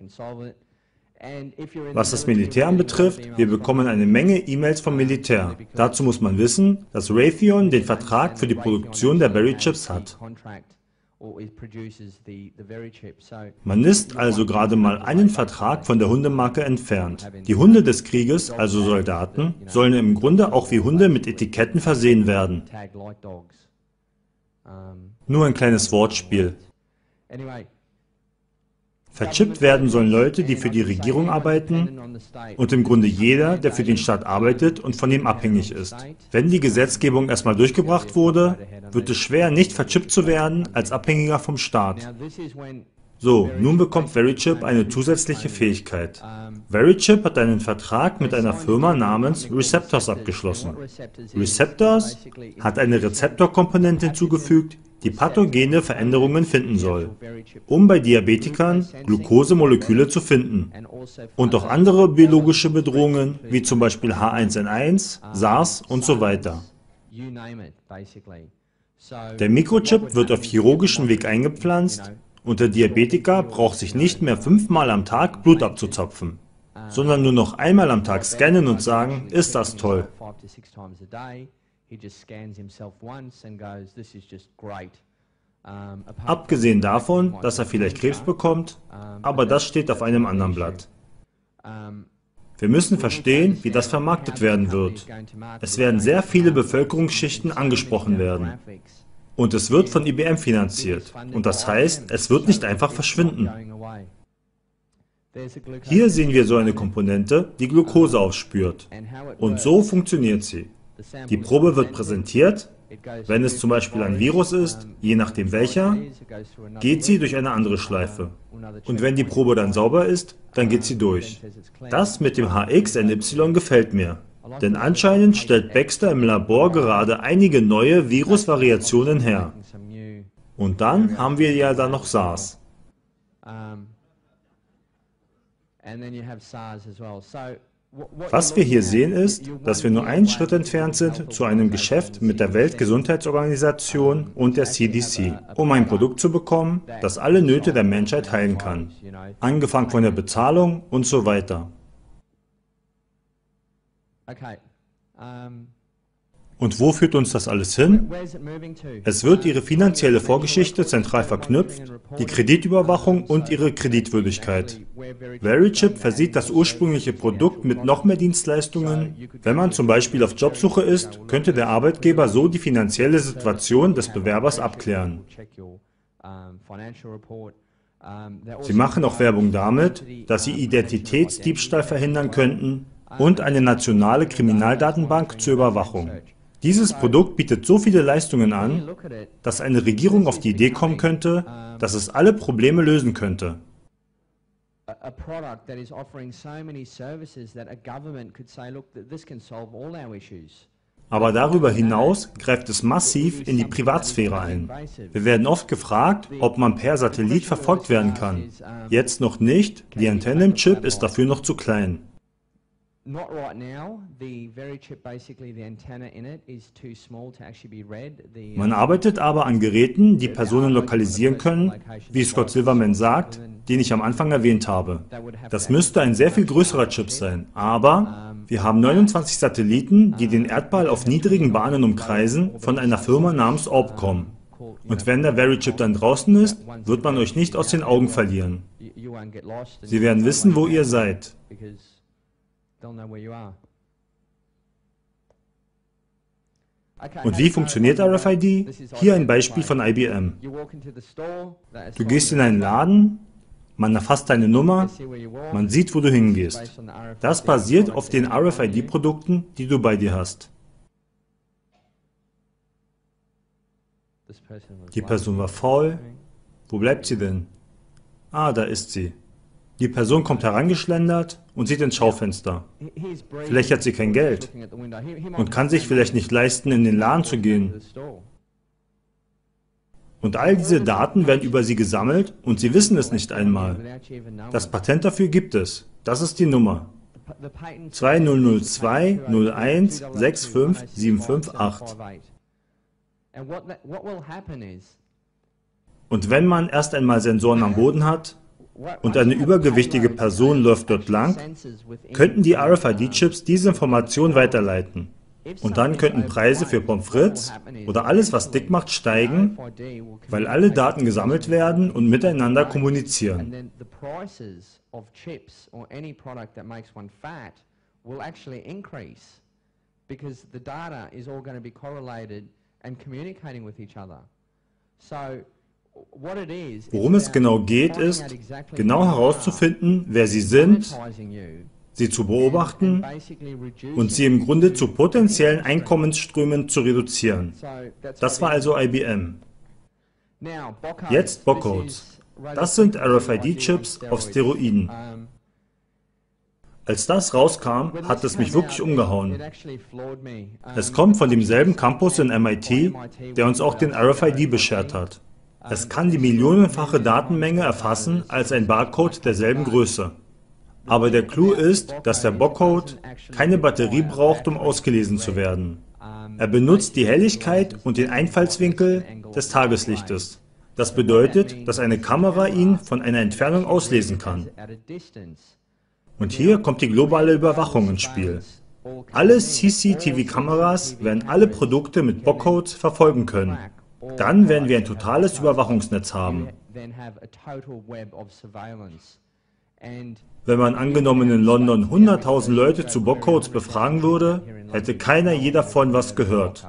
Was das Militär anbetrifft, wir bekommen eine Menge E-Mails vom Militär. Dazu muss man wissen, dass Raytheon den Vertrag für die Produktion der VeryChips hat. Man ist also gerade mal einen Vertrag von der Hundemarke entfernt. Die Hunde des Krieges, also Soldaten, sollen im Grunde auch wie Hunde mit Etiketten versehen werden. Nur ein kleines Wortspiel. Verchippt werden sollen Leute, die für die Regierung arbeiten und im Grunde jeder, der für den Staat arbeitet und von ihm abhängig ist. Wenn die Gesetzgebung erstmal durchgebracht wurde, wird es schwer, nicht verchippt zu werden als Abhängiger vom Staat. So, nun bekommt VeryChip eine zusätzliche Fähigkeit. VeryChip hat einen Vertrag mit einer Firma namens Receptors abgeschlossen. Receptors hat eine Rezeptorkomponente hinzugefügt, die pathogene Veränderungen finden soll, um bei Diabetikern Glukosemoleküle zu finden und auch andere biologische Bedrohungen, wie zum Beispiel H1N1, SARS und so weiter. Der Mikrochip wird auf chirurgischem Weg eingepflanzt und der Diabetiker braucht sich nicht mehr 5-mal am Tag Blut abzuzapfen, sondern nur noch einmal am Tag scannen und sagen, ist das toll. Abgesehen davon, dass er vielleicht Krebs bekommt, aber das steht auf einem anderen Blatt. Wir müssen verstehen, wie das vermarktet werden wird. Es werden sehr viele Bevölkerungsschichten angesprochen werden. Und es wird von IBM finanziert. Und das heißt, es wird nicht einfach verschwinden. Hier sehen wir so eine Komponente, die Glucose aufspürt. Und so funktioniert sie. Die Probe wird präsentiert. Wenn es zum Beispiel ein Virus ist, je nachdem welcher, geht sie durch eine andere Schleife. Und wenn die Probe dann sauber ist, dann geht sie durch. Das mit dem HXNY gefällt mir. Denn anscheinend stellt Baxter im Labor gerade einige neue Virusvariationen her. Und dann haben wir ja dann noch SARS. Was wir hier sehen ist, dass wir nur einen Schritt entfernt sind zu einem Geschäft mit der Weltgesundheitsorganisation und der CDC, um ein Produkt zu bekommen, das alle Nöte der Menschheit heilen kann. Angefangen von der Bezahlung und so weiter. Und wo führt uns das alles hin? Es wird ihre finanzielle Vorgeschichte zentral verknüpft, die Kreditüberwachung und ihre Kreditwürdigkeit. VeryChip versieht das ursprüngliche Produkt mit noch mehr Dienstleistungen. Wenn man zum Beispiel auf Jobsuche ist, könnte der Arbeitgeber so die finanzielle Situation des Bewerbers abklären. Sie machen auch Werbung damit, dass sie Identitätsdiebstahl verhindern könnten und eine nationale Kriminaldatenbank zur Überwachung. Dieses Produkt bietet so viele Leistungen an, dass eine Regierung auf die Idee kommen könnte, dass es alle Probleme lösen könnte. Aber darüber hinaus greift es massiv in die Privatsphäre ein. Wir werden oft gefragt, ob man per Satellit verfolgt werden kann. Jetzt noch nicht, die Antenne im Chip ist dafür noch zu klein. Not right now. The very chip, basically the antenna in it is too small to actually be read. Man arbeitet aber an Geräten, die Personen lokalisieren können, wie Scott Silverman sagt, den ich am Anfang erwähnt habe. Das müsste ein sehr viel größerer Chip sein, aber wir haben 29 Satelliten, die den Erdball auf niedrigen Bahnen umkreisen, von einer Firma namens Orbcomm. Und wenn der Very-Chip dann draußen ist, wird man euch nicht aus den Augen verlieren. Sie werden wissen, wo ihr seid. Und wie funktioniert RFID? Hier ein Beispiel von IBM. Du gehst in einen Laden, man erfasst deine Nummer, man sieht, wo du hingehst. Das basiert auf den RFID-Produkten, die du bei dir hast. Die Person war faul. Wo bleibt sie denn? Ah, da ist sie. Die Person kommt herangeschlendert und sieht ins Schaufenster. Vielleicht hat sie kein Geld und kann sich vielleicht nicht leisten, in den Laden zu gehen. Und all diese Daten werden über sie gesammelt und sie wissen es nicht einmal. Das Patent dafür gibt es. Das ist die Nummer. 2002 01 65 758. Und wenn man erst einmal Sensoren am Boden hat, und eine übergewichtige Person läuft dort lang, könnten die RFID-Chips diese Information weiterleiten. Und dann könnten Preise für Pommes frites oder alles, was dick macht, steigen, weil alle Daten gesammelt werden und miteinander kommunizieren. Worum es genau geht, ist, genau herauszufinden, wer sie sind, sie zu beobachten und sie im Grunde zu potenziellen Einkommensströmen zu reduzieren. Das war also IBM. Jetzt Bockcodes. Das sind RFID-Chips auf Steroiden. Als das rauskam, hat es mich wirklich umgehauen. Es kommt von demselben Campus in MIT, der uns auch den RFID beschert hat. Es kann die millionenfache Datenmenge erfassen als ein Barcode derselben Größe. Aber der Clou ist, dass der Bockcode keine Batterie braucht, um ausgelesen zu werden. Er benutzt die Helligkeit und den Einfallswinkel des Tageslichtes. Das bedeutet, dass eine Kamera ihn von einer Entfernung auslesen kann. Und hier kommt die globale Überwachung ins Spiel. Alle CCTV-Kameras werden alle Produkte mit Bockcodes verfolgen können. Dann werden wir ein totales Überwachungsnetz haben. Wenn man angenommen in London 100.000 Leute zu Bockcodes befragen würde, hätte keiner je davon was gehört.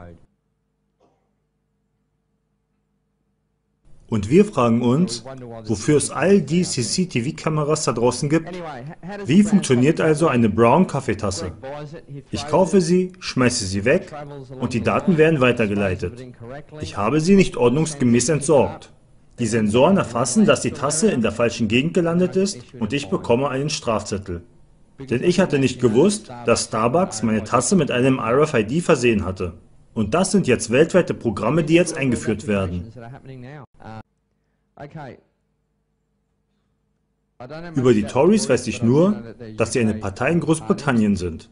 Und wir fragen uns, wofür es all die CCTV-Kameras da draußen gibt. Wie funktioniert also eine Brown-Kaffeetasse? Ich kaufe sie, schmeiße sie weg und die Daten werden weitergeleitet. Ich habe sie nicht ordnungsgemäß entsorgt. Die Sensoren erfassen, dass die Tasse in der falschen Gegend gelandet ist und ich bekomme einen Strafzettel. Denn ich hatte nicht gewusst, dass Starbucks meine Tasse mit einem RFID versehen hatte. Und das sind jetzt weltweite Programme, die jetzt eingeführt werden. Über die Tories weiß ich nur, dass sie eine Partei in Großbritannien sind.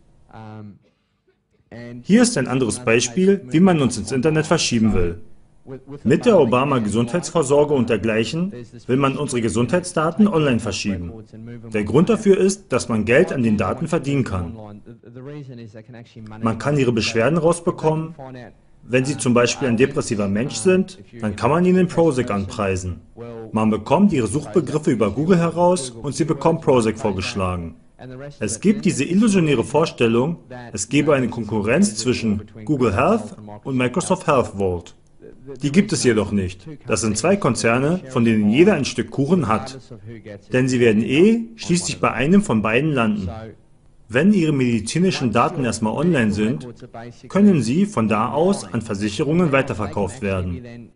Hier ist ein anderes Beispiel, wie man uns ins Internet verschieben will. Mit der Obama-Gesundheitsvorsorge und dergleichen will man unsere Gesundheitsdaten online verschieben. Der Grund dafür ist, dass man Geld an den Daten verdienen kann. Man kann ihre Beschwerden rausbekommen. Wenn Sie zum Beispiel ein depressiver Mensch sind, dann kann man Ihnen Prozac anpreisen. Man bekommt Ihre Suchbegriffe über Google heraus und Sie bekommen Prozac vorgeschlagen. Es gibt diese illusionäre Vorstellung, es gebe eine Konkurrenz zwischen Google Health und Microsoft Health Vault. Die gibt es jedoch nicht. Das sind zwei Konzerne, von denen jeder ein Stück Kuchen hat. Denn sie werden schließlich bei einem von beiden landen. Wenn Ihre medizinischen Daten erstmal online sind, können sie von da aus an Versicherungen weiterverkauft werden.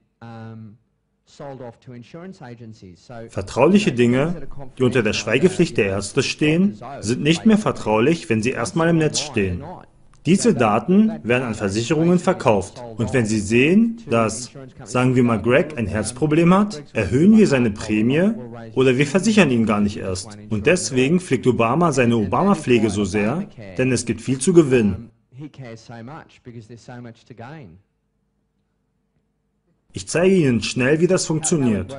Vertrauliche Dinge, die unter der Schweigepflicht der Ärzte stehen, sind nicht mehr vertraulich, wenn sie erstmal im Netz stehen. Diese Daten werden an Versicherungen verkauft. Und wenn sie sehen, dass, sagen wir mal, Greg ein Herzproblem hat, erhöhen wir seine Prämie oder wir versichern ihn gar nicht erst. Und deswegen pflegt Obama seine Obama-Pflege so sehr, denn es gibt viel zu gewinnen. Ich zeige Ihnen schnell, wie das funktioniert.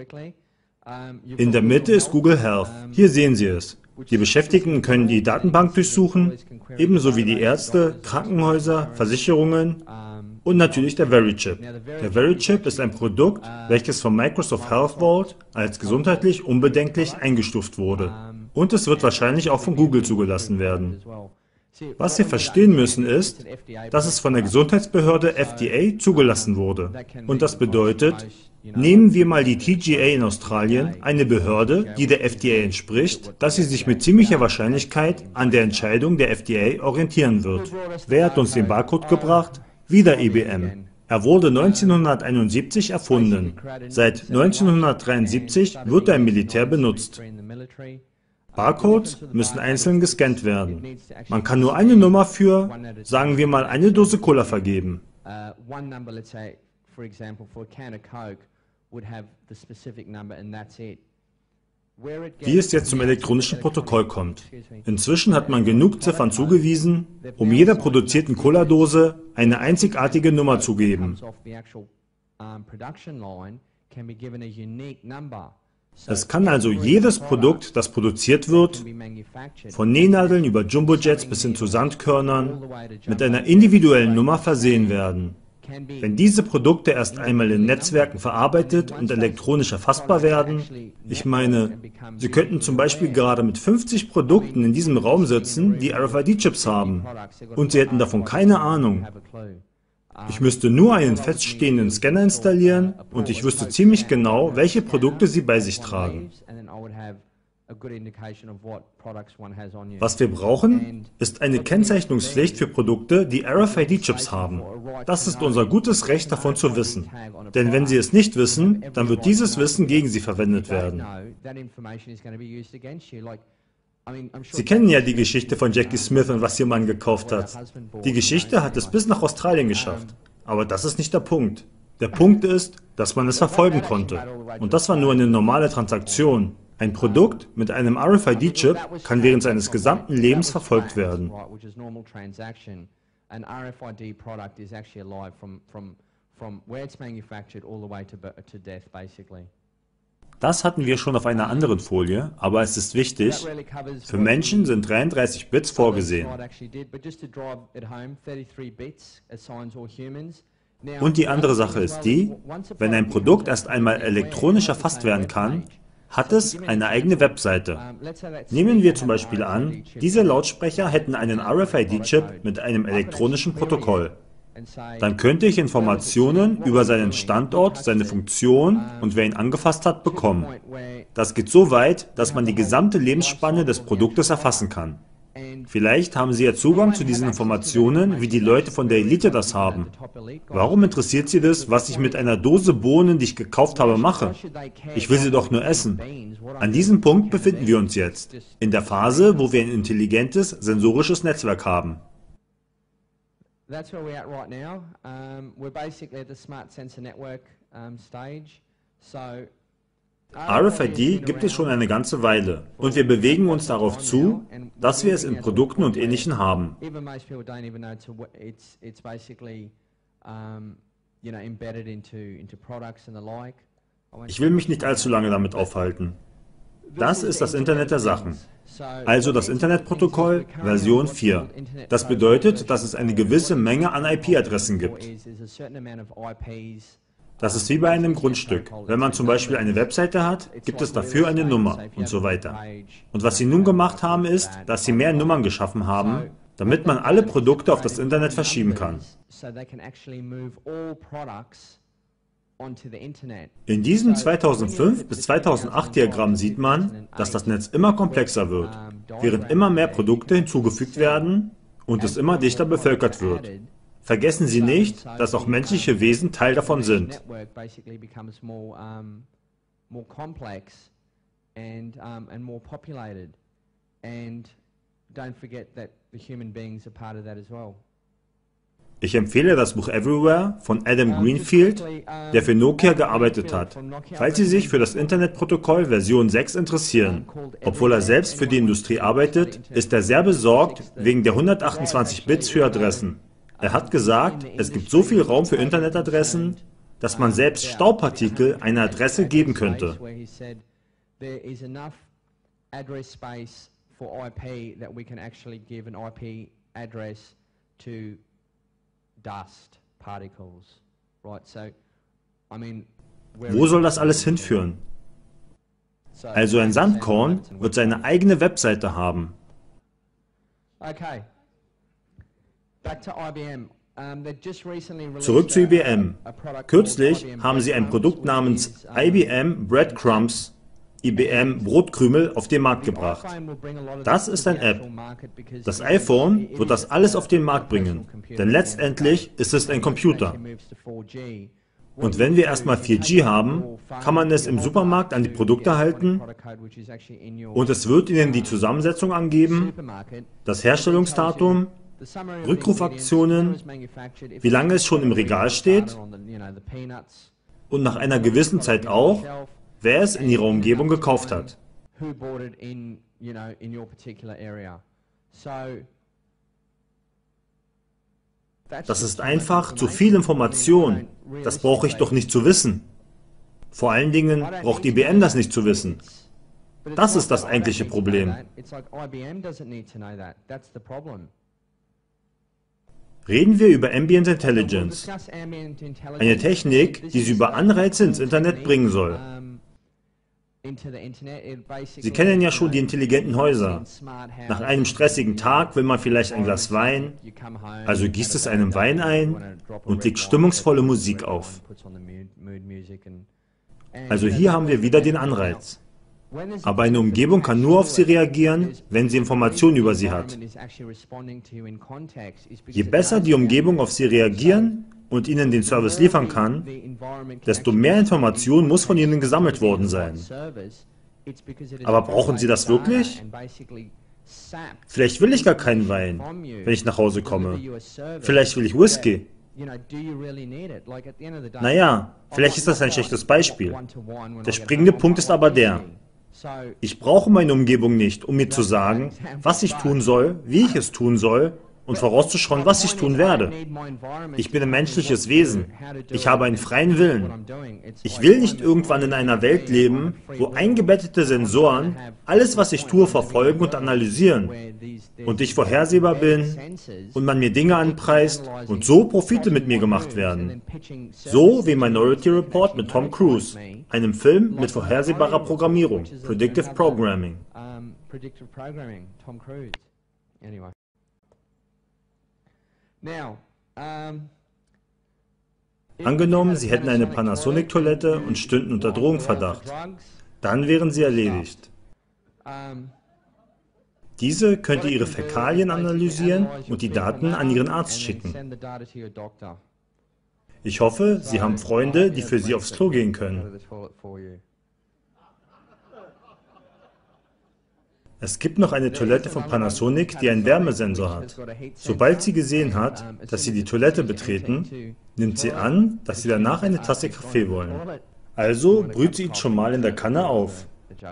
In der Mitte ist Google Health. Hier sehen Sie es. Die Beschäftigten können die Datenbank durchsuchen, ebenso wie die Ärzte, Krankenhäuser, Versicherungen und natürlich der VeryChip. Der VeryChip ist ein Produkt, welches vom Microsoft Health Vault als gesundheitlich unbedenklich eingestuft wurde. Und es wird wahrscheinlich auch von Google zugelassen werden. Was Sie verstehen müssen ist, dass es von der Gesundheitsbehörde FDA zugelassen wurde. Und das bedeutet, nehmen wir mal die TGA in Australien, eine Behörde, die der FDA entspricht, dass sie sich mit ziemlicher Wahrscheinlichkeit an der Entscheidung der FDA orientieren wird. Wer hat uns den Barcode gebracht? Wieder IBM. Er wurde 1971 erfunden. Seit 1973 wird er im Militär benutzt. Barcodes müssen einzeln gescannt werden. Man kann nur eine Nummer für, sagen wir mal, eine Dose Cola vergeben. Wie es jetzt zum elektronischen Protokoll kommt. Inzwischen hat man genug Ziffern zugewiesen, um jeder produzierten Cola-Dose eine einzigartige Nummer zu geben. Es kann also jedes Produkt, das produziert wird, von Nähnadeln über Jumbojets bis hin zu Sandkörnern, mit einer individuellen Nummer versehen werden. Wenn diese Produkte erst einmal in Netzwerken verarbeitet und elektronisch erfassbar werden, ich meine, Sie könnten zum Beispiel gerade mit 50 Produkten in diesem Raum sitzen, die RFID-Chips haben, und Sie hätten davon keine Ahnung. Ich müsste nur einen feststehenden Scanner installieren und ich wüsste ziemlich genau, welche Produkte Sie bei sich tragen. Was wir brauchen, ist eine Kennzeichnungspflicht für Produkte, die RFID-Chips haben. Das ist unser gutes Recht, davon zu wissen. Denn wenn Sie es nicht wissen, dann wird dieses Wissen gegen Sie verwendet werden. Sie kennen ja die Geschichte von Jackie Smith und was ihr Mann gekauft hat. Die Geschichte hat es bis nach Australien geschafft. Aber das ist nicht der Punkt. Der Punkt ist, dass man es verfolgen konnte. Und das war nur eine normale Transaktion. Ein Produkt mit einem RFID-Chip kann während seines gesamten Lebens verfolgt werden. Das hatten wir schon auf einer anderen Folie, aber es ist wichtig, für Menschen sind 33 Bits vorgesehen. Und die andere Sache ist die, wenn ein Produkt erst einmal elektronisch erfasst werden kann, hat es eine eigene Webseite. Nehmen wir zum Beispiel an, diese Lautsprecher hätten einen RFID-Chip mit einem elektronischen Protokoll. Dann könnte ich Informationen über seinen Standort, seine Funktion und wer ihn angefasst hat, bekommen. Das geht so weit, dass man die gesamte Lebensspanne des Produktes erfassen kann. Vielleicht haben Sie ja Zugang zu diesen Informationen, wie die Leute von der Elite das haben. Warum interessiert Sie das, was ich mit einer Dose Bohnen, die ich gekauft habe, mache? Ich will sie doch nur essen. An diesem Punkt befinden wir uns jetzt, in der Phase, wo wir ein intelligentes, sensorisches Netzwerk haben. That's where we're at right now. We're basically at the smart sensor network stage. So RFID gibt es schon eine ganze Weile und wir bewegen uns darauf zu, dass wir es in Produkten und Ähnlichem haben. Ich will mich nicht allzu lange damit aufhalten. Das ist das Internet der Sachen. Also das Internetprotokoll Version 4. Das bedeutet, dass es eine gewisse Menge an IP-Adressen gibt. Das ist wie bei einem Grundstück. Wenn man zum Beispiel eine Webseite hat, gibt es dafür eine Nummer und so weiter. Und was sie nun gemacht haben, ist, dass sie mehr Nummern geschaffen haben, damit man alle Produkte auf das Internet verschieben kann. In diesem 2005 bis 2008 Diagramm sieht man, dass das Netz immer komplexer wird, während immer mehr Produkte hinzugefügt werden und es immer dichter bevölkert wird. Vergessen Sie nicht, dass auch menschliche Wesen Teil davon sind. the human beings are part of that as well. Ich empfehle das Buch Everywhere von Adam Greenfield, der für Nokia gearbeitet hat, falls Sie sich für das Internetprotokoll Version 6 interessieren. Obwohl er selbst für die Industrie arbeitet, ist er sehr besorgt wegen der 128 Bits für Adressen. Er hat gesagt, es gibt so viel Raum für Internetadressen, dass man selbst Staubpartikel eine Adresse geben könnte. Wo soll das alles hinführen? Also ein Sandkorn wird seine eigene Webseite haben. Zurück zu IBM. Kürzlich haben sie ein Produkt namens IBM Breadcrumbs, IBM Brotkrümel, auf den Markt gebracht. Das ist ein App. Das iPhone wird das alles auf den Markt bringen, denn letztendlich ist es ein Computer. Und wenn wir erstmal 4G haben, kann man es im Supermarkt an die Produkte halten und es wird Ihnen die Zusammensetzung angeben, das Herstellungsdatum, Rückrufaktionen, wie lange es schon im Regal steht und nach einer gewissen Zeit auch, wer es in Ihrer Umgebung gekauft hat. Das ist einfach zu viel Information. Das brauche ich doch nicht zu wissen. Vor allen Dingen braucht IBM das nicht zu wissen. Das ist das eigentliche Problem. Reden wir über Ambient Intelligence, eine Technik, die Sie über Anreize ins Internet bringen soll. Sie kennen ja schon die intelligenten Häuser. Nach einem stressigen Tag will man vielleicht ein Glas Wein, also gießt es einem Wein ein und legt stimmungsvolle Musik auf. Also hier haben wir wieder den Anreiz. Aber eine Umgebung kann nur auf Sie reagieren, wenn sie Informationen über sie hat. Je besser die Umgebung auf Sie reagieren und Ihnen den Service liefern kann, desto mehr Information muss von Ihnen gesammelt worden sein. Aber brauchen Sie das wirklich? Vielleicht will ich gar keinen Wein, wenn ich nach Hause komme. Vielleicht will ich Whisky. Naja, vielleicht ist das ein schlechtes Beispiel. Der springende Punkt ist aber der: Ich brauche meine Umgebung nicht, um mir zu sagen, was ich tun soll, wie ich es tun soll und vorauszuschauen, was ich tun werde. Ich bin ein menschliches Wesen. Ich habe einen freien Willen. Ich will nicht irgendwann in einer Welt leben, wo eingebettete Sensoren alles, was ich tue, verfolgen und analysieren und ich vorhersehbar bin und man mir Dinge anpreist und so Profite mit mir gemacht werden. So wie Minority Report mit Tom Cruise, einem Film mit vorhersehbarer Programmierung, Predictive Programming. Angenommen, Sie hätten eine Panasonic-Toilette und stünden unter Drogenverdacht. Dann wären Sie erledigt. Diese könnte Ihre Fäkalien analysieren und die Daten an Ihren Arzt schicken. Ich hoffe, Sie haben Freunde, die für Sie aufs Klo gehen können. Es gibt noch eine Toilette von Panasonic, die einen Wärmesensor hat. Sobald sie gesehen hat, dass Sie die Toilette betreten, nimmt sie an, dass Sie danach eine Tasse Kaffee wollen. Also brüht sie ihn schon mal in der Kanne auf.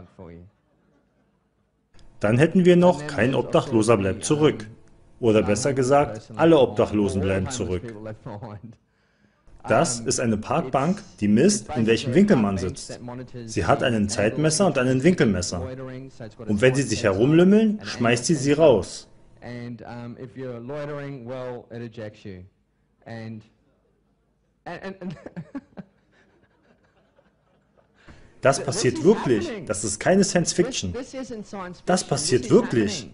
Dann hätten wir noch kein Obdachloser bleibt zurück. Oder besser gesagt, alle Obdachlosen bleiben zurück. Das ist eine Parkbank, die misst, in welchem Winkel man sitzt. Sie hat einen Zeitmesser und einen Winkelmesser. Und wenn Sie sich herumlümmeln, schmeißt sie raus. Das passiert wirklich. Das ist keine Science Fiction. Das passiert wirklich.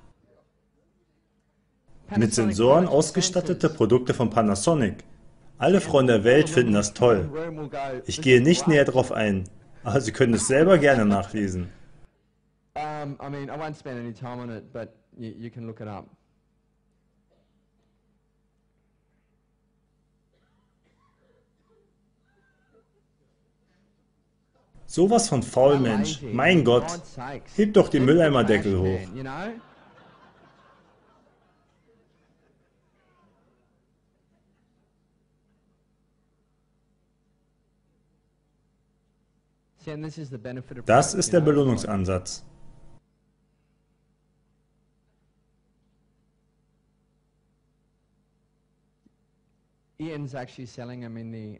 Mit Sensoren ausgestattete Produkte von Panasonic. Alle Frauen der Welt finden das toll. Ich gehe nicht näher darauf ein, aber Sie können es selber gerne nachlesen. Sowas von faul, Mensch. Mein Gott, heb doch den Mülleimerdeckel hoch. Das ist der Belohnungsansatz. Ian's actually selling them in the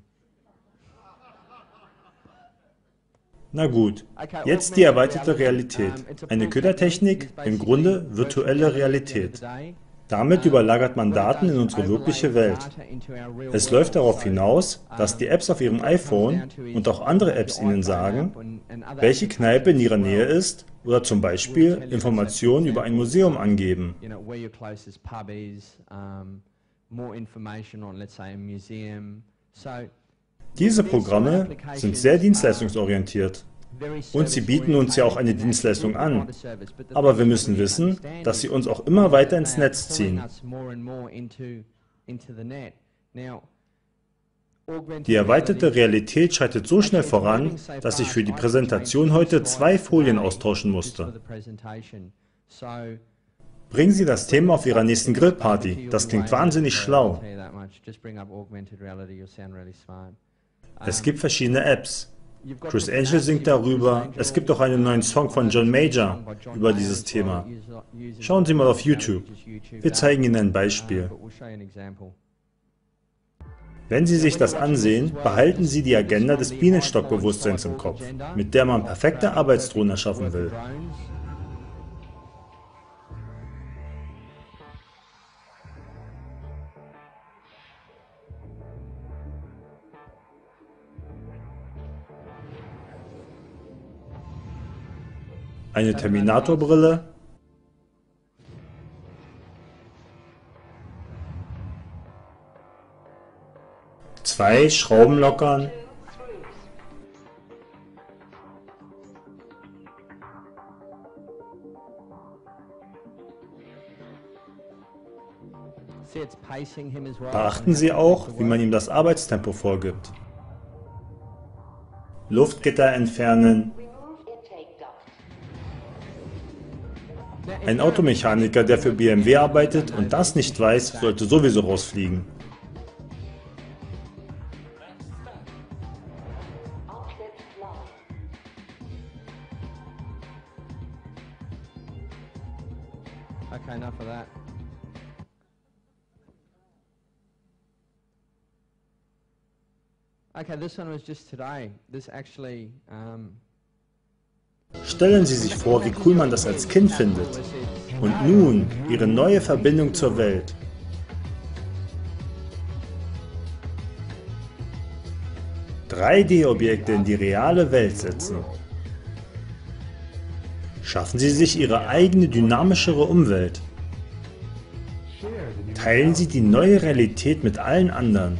Na gut, jetzt die erweiterte Realität. Eine Ködertechnik, im Grunde virtuelle Realität. Damit überlagert man Daten in unsere wirkliche Welt. Es läuft darauf hinaus, dass die Apps auf Ihrem iPhone und auch andere Apps Ihnen sagen, welche Kneipe in Ihrer Nähe ist oder zum Beispiel Informationen über ein Museum angeben. Diese Programme sind sehr dienstleistungsorientiert. Und sie bieten uns ja auch eine Dienstleistung an. Aber wir müssen wissen, dass sie uns auch immer weiter ins Netz ziehen. Die erweiterte Realität schreitet so schnell voran, dass ich für die Präsentation heute 2 Folien austauschen musste. Bringen Sie das Thema auf Ihrer nächsten Grillparty. Das klingt wahnsinnig schlau. Es gibt verschiedene Apps. Chris Angel singt darüber. Es gibt auch einen neuen Song von John Major über dieses Thema. Schauen Sie mal auf YouTube. Wir zeigen Ihnen ein Beispiel. Wenn Sie sich das ansehen, behalten Sie die Agenda des Bienenstockbewusstseins im Kopf, mit der man perfekte Arbeitsdrohnen erschaffen will. Eine Terminator-Brille, zwei Schraubenlockern, beachten Sie auch, wie man ihm das Arbeitstempo vorgibt. Luftgitter entfernen. Ein Automechaniker, der für BMW arbeitet und das nicht weiß, sollte sowieso rausfliegen. Okay, enough of that. Okay, this one was just today. This actually Stellen Sie sich vor, wie cool man das als Kind findet. Und nun Ihre neue Verbindung zur Welt. 3D-Objekte in die reale Welt setzen. Schaffen Sie sich Ihre eigene dynamischere Umwelt. Teilen Sie die neue Realität mit allen anderen.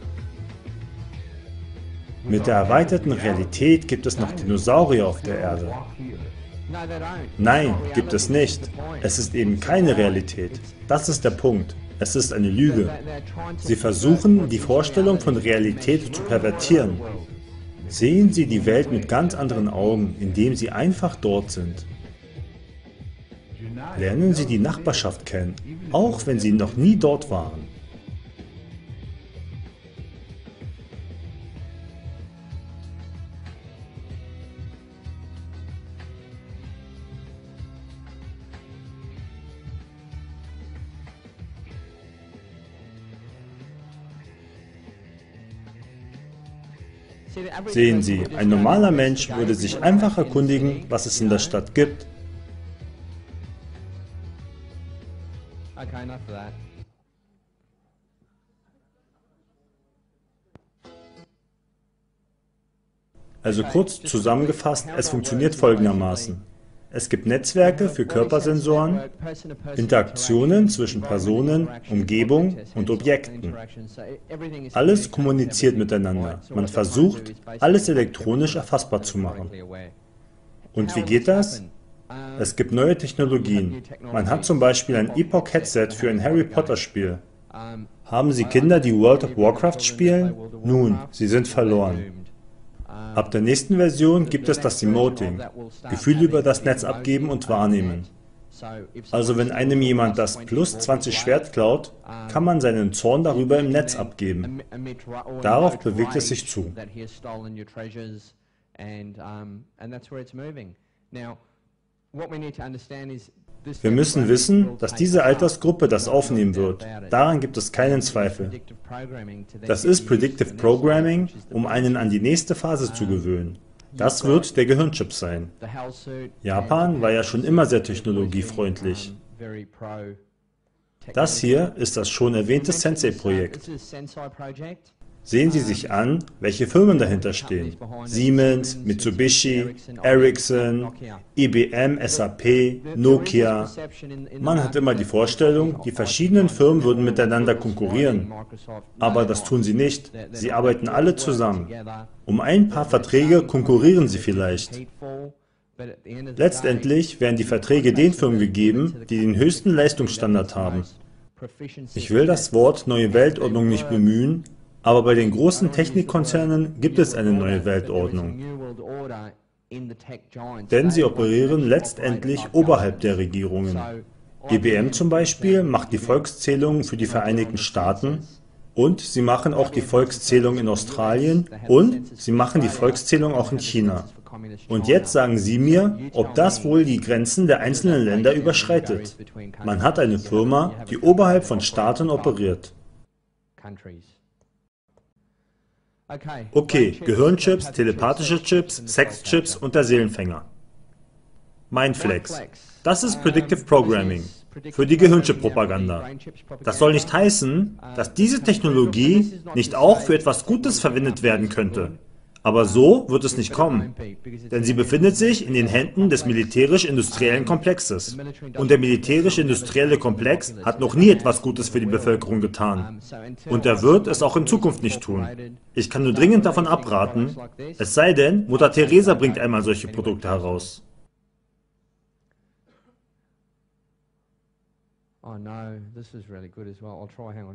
Mit der erweiterten Realität gibt es noch Dinosaurier auf der Erde. Nein, gibt es nicht. Es ist eben keine Realität. Das ist der Punkt. Es ist eine Lüge. Sie versuchen, die Vorstellung von Realität zu pervertieren. Sehen Sie die Welt mit ganz anderen Augen, indem Sie einfach dort sind. Lernen Sie die Nachbarschaft kennen, auch wenn Sie noch nie dort waren. Sehen Sie, ein normaler Mensch würde sich einfach erkundigen, was es in der Stadt gibt. okay, enough of that. Also kurz zusammengefasst, es funktioniert folgendermaßen. Es gibt Netzwerke für Körpersensoren, Interaktionen zwischen Personen, Umgebung und Objekten. Alles kommuniziert miteinander. Man versucht, alles elektronisch erfassbar zu machen. Und wie geht das? Es gibt neue Technologien. Man hat zum Beispiel ein Epoch-Headset für ein Harry Potter-Spiel. Haben Sie Kinder, die World of Warcraft spielen? Nun, sie sind verloren. Ab der nächsten Version gibt es das Emoting, Gefühle über das Netz abgeben und wahrnehmen. Also wenn einem jemand das plus 20 Schwert klaut, kann man seinen Zorn darüber im Netz abgeben. Darauf bewegt es sich zu. and that's where it's moving. Now, what we need to understand is Wir müssen wissen, dass diese Altersgruppe das aufnehmen wird. Daran gibt es keinen Zweifel. Das ist Predictive Programming, um einen an die nächste Phase zu gewöhnen. Das wird der Gehirnchip sein. Japan war ja schon immer sehr technologiefreundlich. Das hier ist das schon erwähnte Sensei-Projekt. Sehen Sie sich an, welche Firmen dahinter stehen. Siemens, Mitsubishi, Ericsson, IBM, SAP, Nokia. Man hat immer die Vorstellung, die verschiedenen Firmen würden miteinander konkurrieren. Aber das tun sie nicht. Sie arbeiten alle zusammen. Um ein paar Verträge konkurrieren sie vielleicht. Letztendlich werden die Verträge den Firmen gegeben, die den höchsten Leistungsstandard haben. Ich will das Wort neue Weltordnung nicht bemühen, aber bei den großen Technikkonzernen gibt es eine neue Weltordnung. Denn sie operieren letztendlich oberhalb der Regierungen. IBM zum Beispiel macht die Volkszählung für die Vereinigten Staaten und sie machen auch die Volkszählung in Australien und sie machen die Volkszählung auch in China. Und jetzt sagen Sie mir, ob das wohl die Grenzen der einzelnen Länder überschreitet. Man hat eine Firma, die oberhalb von Staaten operiert. Okay, Gehirnchips, telepathische Chips, Sexchips und der Seelenfänger. Mindflex. Das ist Predictive Programming für die Gehirnchip-Propaganda. Das soll nicht heißen, dass diese Technologie nicht auch für etwas Gutes verwendet werden könnte. Aber so wird es nicht kommen, denn sie befindet sich in den Händen des militärisch-industriellen Komplexes. Und der militärisch-industrielle Komplex hat noch nie etwas Gutes für die Bevölkerung getan. Und er wird es auch in Zukunft nicht tun. Ich kann nur dringend davon abraten, es sei denn, Mutter Teresa bringt einmal solche Produkte heraus. Oh no, this is really good as well. I'll try, hang on.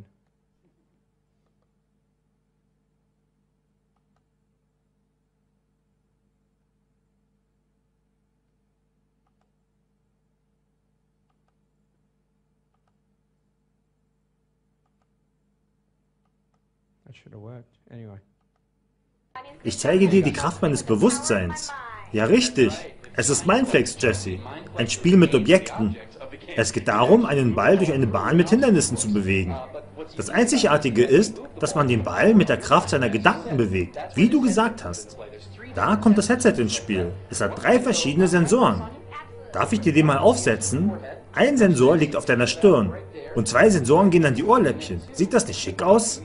That should have worked. Anyway. Ich zeige dir die Kraft meines Bewusstseins. Ja, richtig. Es ist Mindflex, Jesse. Ein Spiel mit Objekten. Es geht darum, einen Ball durch eine Bahn mit Hindernissen zu bewegen. Das Einzigartige ist, dass man den Ball mit der Kraft seiner Gedanken bewegt, wie du gesagt hast. Da kommt das Headset ins Spiel. Es hat 3 verschiedene Sensoren. Darf ich dir den mal aufsetzen? Ein Sensor liegt auf deiner Stirn und 2 Sensoren gehen an die Ohrläppchen. Sieht das nicht schick aus?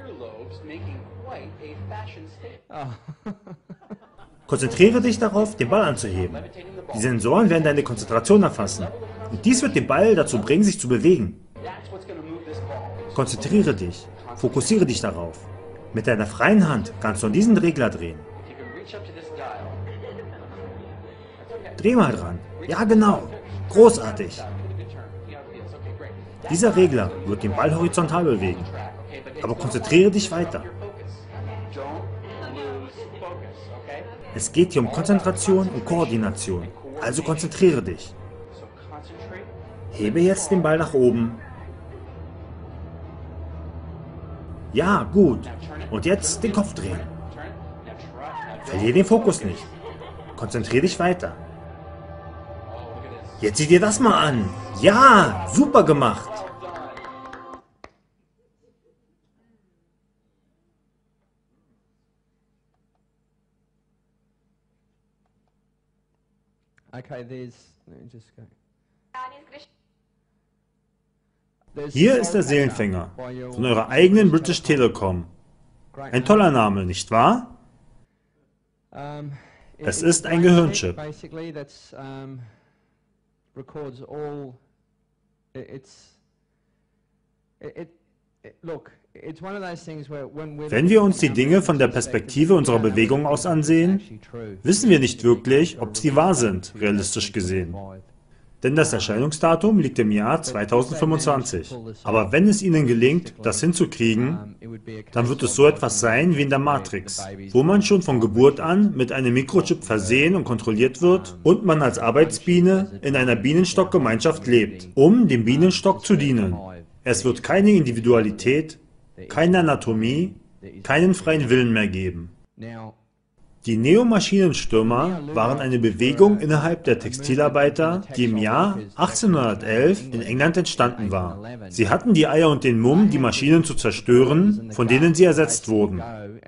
Konzentriere dich darauf, den Ball anzuheben. Die Sensoren werden deine Konzentration erfassen. Und dies wird den Ball dazu bringen, sich zu bewegen. Konzentriere dich. Fokussiere dich darauf. Mit deiner freien Hand kannst du an diesen Regler drehen. Dreh mal dran. Ja, genau. Großartig. Dieser Regler wird den Ball horizontal bewegen. Aber konzentriere dich weiter. Es geht hier um Konzentration und Koordination. Also konzentriere dich. Hebe jetzt den Ball nach oben. Ja, gut. Und jetzt den Kopf drehen. Verliere den Fokus nicht. Konzentriere dich weiter. Jetzt sieh dir das mal an. Ja, super gemacht. Okay, let me just go. Hier ist der Seelenfänger von eurer eigenen British Telecom. Ein toller Name, nicht wahr? Es ist ein Gehirnchip. Wenn wir uns die Dinge von der Perspektive unserer Bewegung aus ansehen, wissen wir nicht wirklich, ob sie wahr sind, realistisch gesehen. Denn das Erscheinungsdatum liegt im Jahr 2025. Aber wenn es Ihnen gelingt, das hinzukriegen, dann wird es so etwas sein wie in der Matrix, wo man schon von Geburt an mit einem Mikrochip versehen und kontrolliert wird und man als Arbeitsbiene in einer Bienenstockgemeinschaft lebt, um dem Bienenstock zu dienen. Es wird keine Individualität, keine Anatomie, keinen freien Willen mehr geben. Die Neomaschinenstürmer waren eine Bewegung innerhalb der Textilarbeiter, die im Jahr 1811 in England entstanden war. Sie hatten die Eier und den Mumm, die Maschinen zu zerstören, von denen sie ersetzt wurden.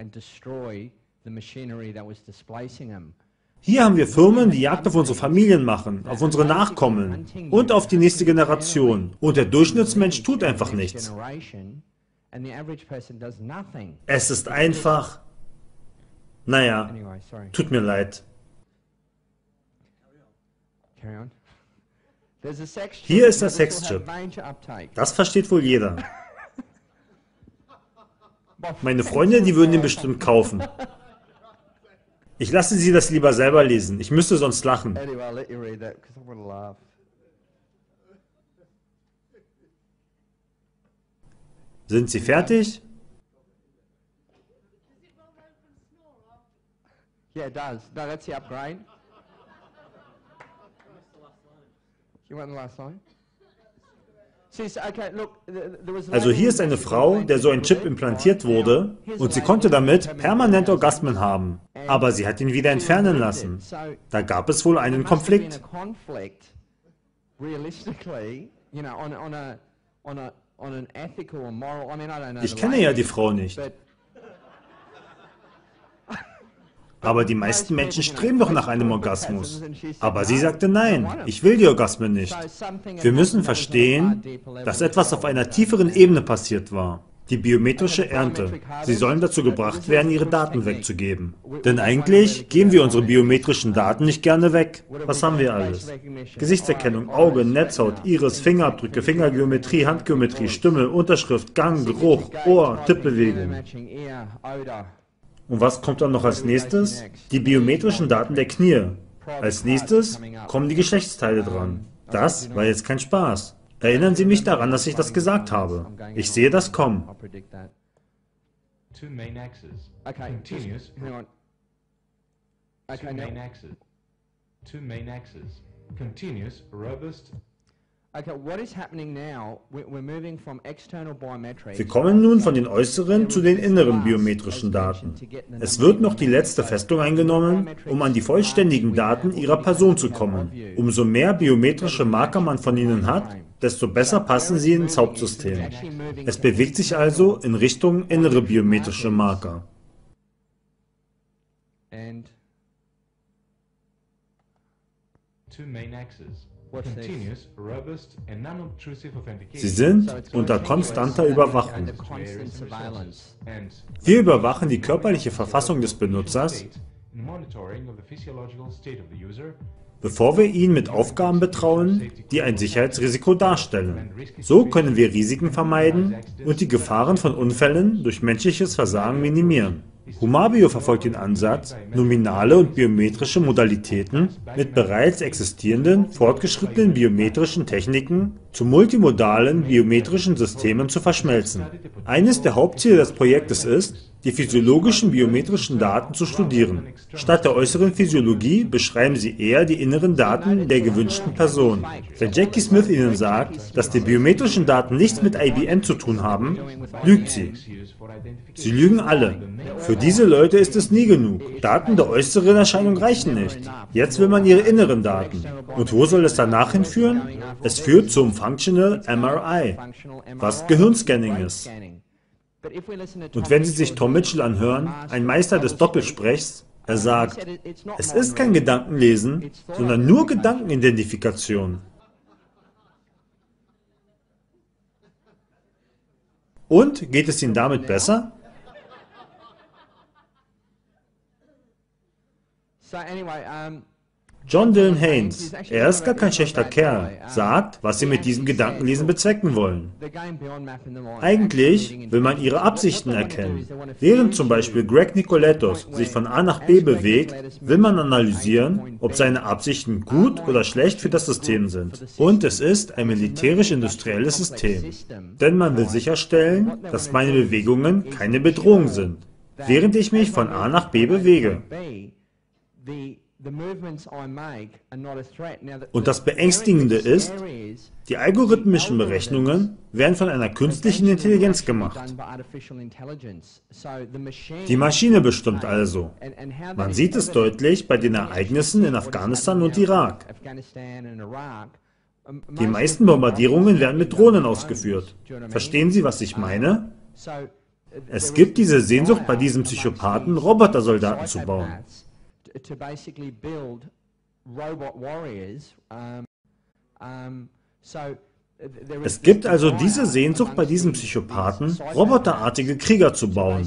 Hier haben wir Firmen, die Jagd auf unsere Familien machen, auf unsere Nachkommen und auf die nächste Generation. Und der Durchschnittsmensch tut einfach nichts. Es ist einfach... Naja, tut mir leid. Hier ist der Sexchip. Das versteht wohl jeder. Meine Freunde, die würden den bestimmt kaufen. Ich lasse Sie das lieber selber lesen. Ich müsste sonst lachen. Sind Sie fertig? Yeah, it does. No, that's the upgrade. You want the last line? Also hier ist eine Frau, der so ein Chip implantiert wurde und sie konnte damit permanent Orgasmen haben, aber sie hat ihn wieder entfernen lassen. Da gab es wohl einen Konflikt. Ich kenne ja die Frau nicht. Aber die meisten Menschen streben doch nach einem Orgasmus. Aber sie sagte nein, ich will die Orgasmen nicht. Wir müssen verstehen, dass etwas auf einer tieferen Ebene passiert war. Die biometrische Ernte. Sie sollen dazu gebracht werden, ihre Daten wegzugeben. Denn eigentlich geben wir unsere biometrischen Daten nicht gerne weg. Was haben wir alles? Gesichtserkennung, Auge, Netzhaut, Iris, Fingerabdrücke, Fingergeometrie, Handgeometrie, Stimme, Unterschrift, Gang, Geruch, Ohr, Tippbewegung. Und was kommt dann noch als nächstes? Die biometrischen Daten der Knie. Als nächstes kommen die Geschlechtsteile dran. Das war jetzt kein Spaß. Erinnern Sie mich daran, dass ich das gesagt habe. Ich sehe das kommen. Wir kommen nun von den äußeren zu den inneren biometrischen Daten. Es wird noch die letzte Festung eingenommen, um an die vollständigen Daten Ihrer Person zu kommen. Umso mehr biometrische Marker man von Ihnen hat, desto besser passen sie ins Hauptsystem. Es bewegt sich also in Richtung innere biometrische Marker. Sie sind unter konstanter Überwachung. Wir überwachen die körperliche Verfassung des Benutzers, bevor wir ihn mit Aufgaben betrauen, die ein Sicherheitsrisiko darstellen. So können wir Risiken vermeiden und die Gefahren von Unfällen durch menschliches Versagen minimieren. Humabio verfolgt den Ansatz, nominale und biometrische Modalitäten mit bereits existierenden, fortgeschrittenen biometrischen Techniken zu multimodalen biometrischen Systemen zu verschmelzen. Eines der Hauptziele des Projektes ist, die physiologischen biometrischen Daten zu studieren. Statt der äußeren Physiologie beschreiben sie eher die inneren Daten der gewünschten Person. Wenn Jackie Smith Ihnen sagt, dass die biometrischen Daten nichts mit IBM zu tun haben, lügt sie. Sie lügen alle. Für diese Leute ist es nie genug. Daten der äußeren Erscheinung reichen nicht. Jetzt will man ihre inneren Daten. Und wo soll es danach hinführen? Es führt zum Functional MRI, was Gehirnscanning ist. Und wenn Sie sich Tom Mitchell anhören, ein Meister des Doppelsprechs, er sagt, es ist kein Gedankenlesen, sondern nur Gedankenidentifikation. Und geht es Ihnen damit besser? John Dylan Haynes, er ist gar kein schlechter Kerl, sagt, was sie mit diesem Gedankenlesen bezwecken wollen. Eigentlich will man ihre Absichten erkennen. Während zum Beispiel Greg Nicoletos sich von A nach B bewegt, will man analysieren, ob seine Absichten gut oder schlecht für das System sind. Und es ist ein militärisch-industrielles System. Denn man will sicherstellen, dass meine Bewegungen keine Bedrohung sind, während ich mich von A nach B bewege. Und das Beängstigende ist, die algorithmischen Berechnungen werden von einer künstlichen Intelligenz gemacht. Die Maschine bestimmt also. Man sieht es deutlich bei den Ereignissen in Afghanistan und Irak. Die meisten Bombardierungen werden mit Drohnen ausgeführt. Verstehen Sie, was ich meine? Es gibt diese Sehnsucht bei diesen Psychopathen, Robotersoldaten zu bauen. Es gibt also diese Sehnsucht bei diesen Psychopathen, roboterartige Krieger zu bauen.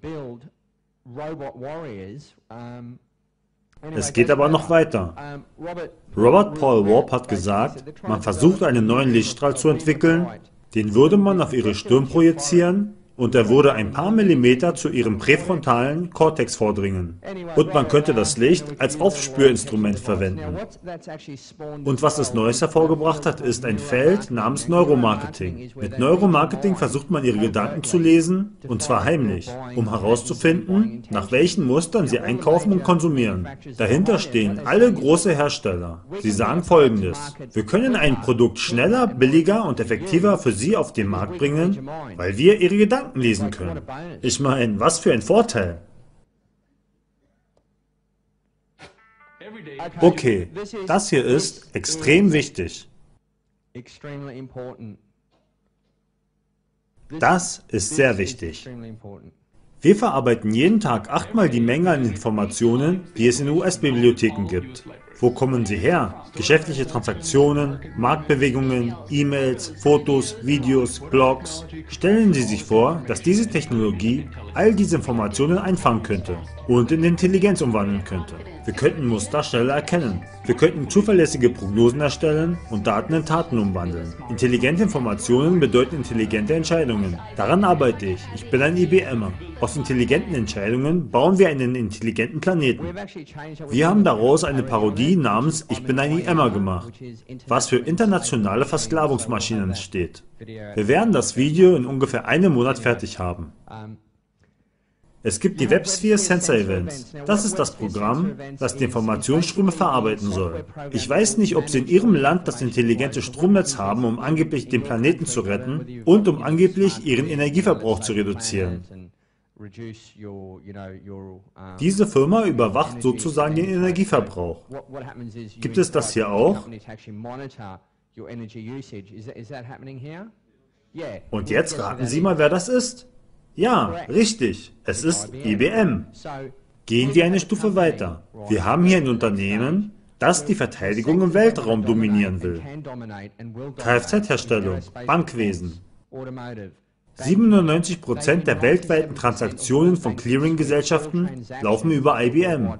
Es geht aber noch weiter. Robert Paul Warp hat gesagt, man versucht einen neuen Lichtstrahl zu entwickeln, den würde man auf ihre Stirn projizieren und er würde ein paar Millimeter zu ihrem präfrontalen Kortex vordringen. Und man könnte das Licht als Aufspürinstrument verwenden. Und was es Neues hervorgebracht hat, ist ein Feld namens Neuromarketing. Mit Neuromarketing versucht man ihre Gedanken zu lesen, und zwar heimlich, um herauszufinden, nach welchen Mustern sie einkaufen und konsumieren. Dahinter stehen alle große Hersteller. Sie sagen Folgendes: Wir können ein Produkt schneller, billiger und effektiver für Sie auf den Markt bringen, weil wir Ihre Gedanken lesen können. Ich meine, was für ein Vorteil. Okay, das hier ist extrem wichtig. Das ist sehr wichtig. Wir verarbeiten jeden Tag 8-mal die Menge an Informationen, die es in US-Bibliotheken gibt. Wo kommen sie her? Geschäftliche Transaktionen, Marktbewegungen, E-Mails, Fotos, Videos, Blogs. Stellen Sie sich vor, dass diese Technologie all diese Informationen einfangen könnte und in Intelligenz umwandeln könnte. Wir könnten Muster schneller erkennen. Wir könnten zuverlässige Prognosen erstellen und Daten in Taten umwandeln. Intelligente Informationen bedeuten intelligente Entscheidungen. Daran arbeite ich. Ich bin ein IBMer. Aus intelligenten Entscheidungen bauen wir einen intelligenten Planeten. Wir haben daraus eine Parodie namens Ich bin ein IBMer gemacht, was für internationale Versklavungsmaschinen steht. Wir werden das Video in ungefähr einem Monat fertig haben. Es gibt die WebSphere Sensor Events. Das ist das Programm, das die Informationsströme verarbeiten soll. Ich weiß nicht, ob Sie in Ihrem Land das intelligente Stromnetz haben, um angeblich den Planeten zu retten und um angeblich Ihren Energieverbrauch zu reduzieren. Diese Firma überwacht sozusagen den Energieverbrauch. Gibt es das hier auch? Und jetzt raten Sie mal, wer das ist. Ja, richtig, es ist IBM. Gehen wir eine Stufe weiter. Wir haben hier ein Unternehmen, das die Verteidigung im Weltraum dominieren will. Kfz-Herstellung, Bankwesen. 97% der weltweiten Transaktionen von Clearing-Gesellschaften laufen über IBM.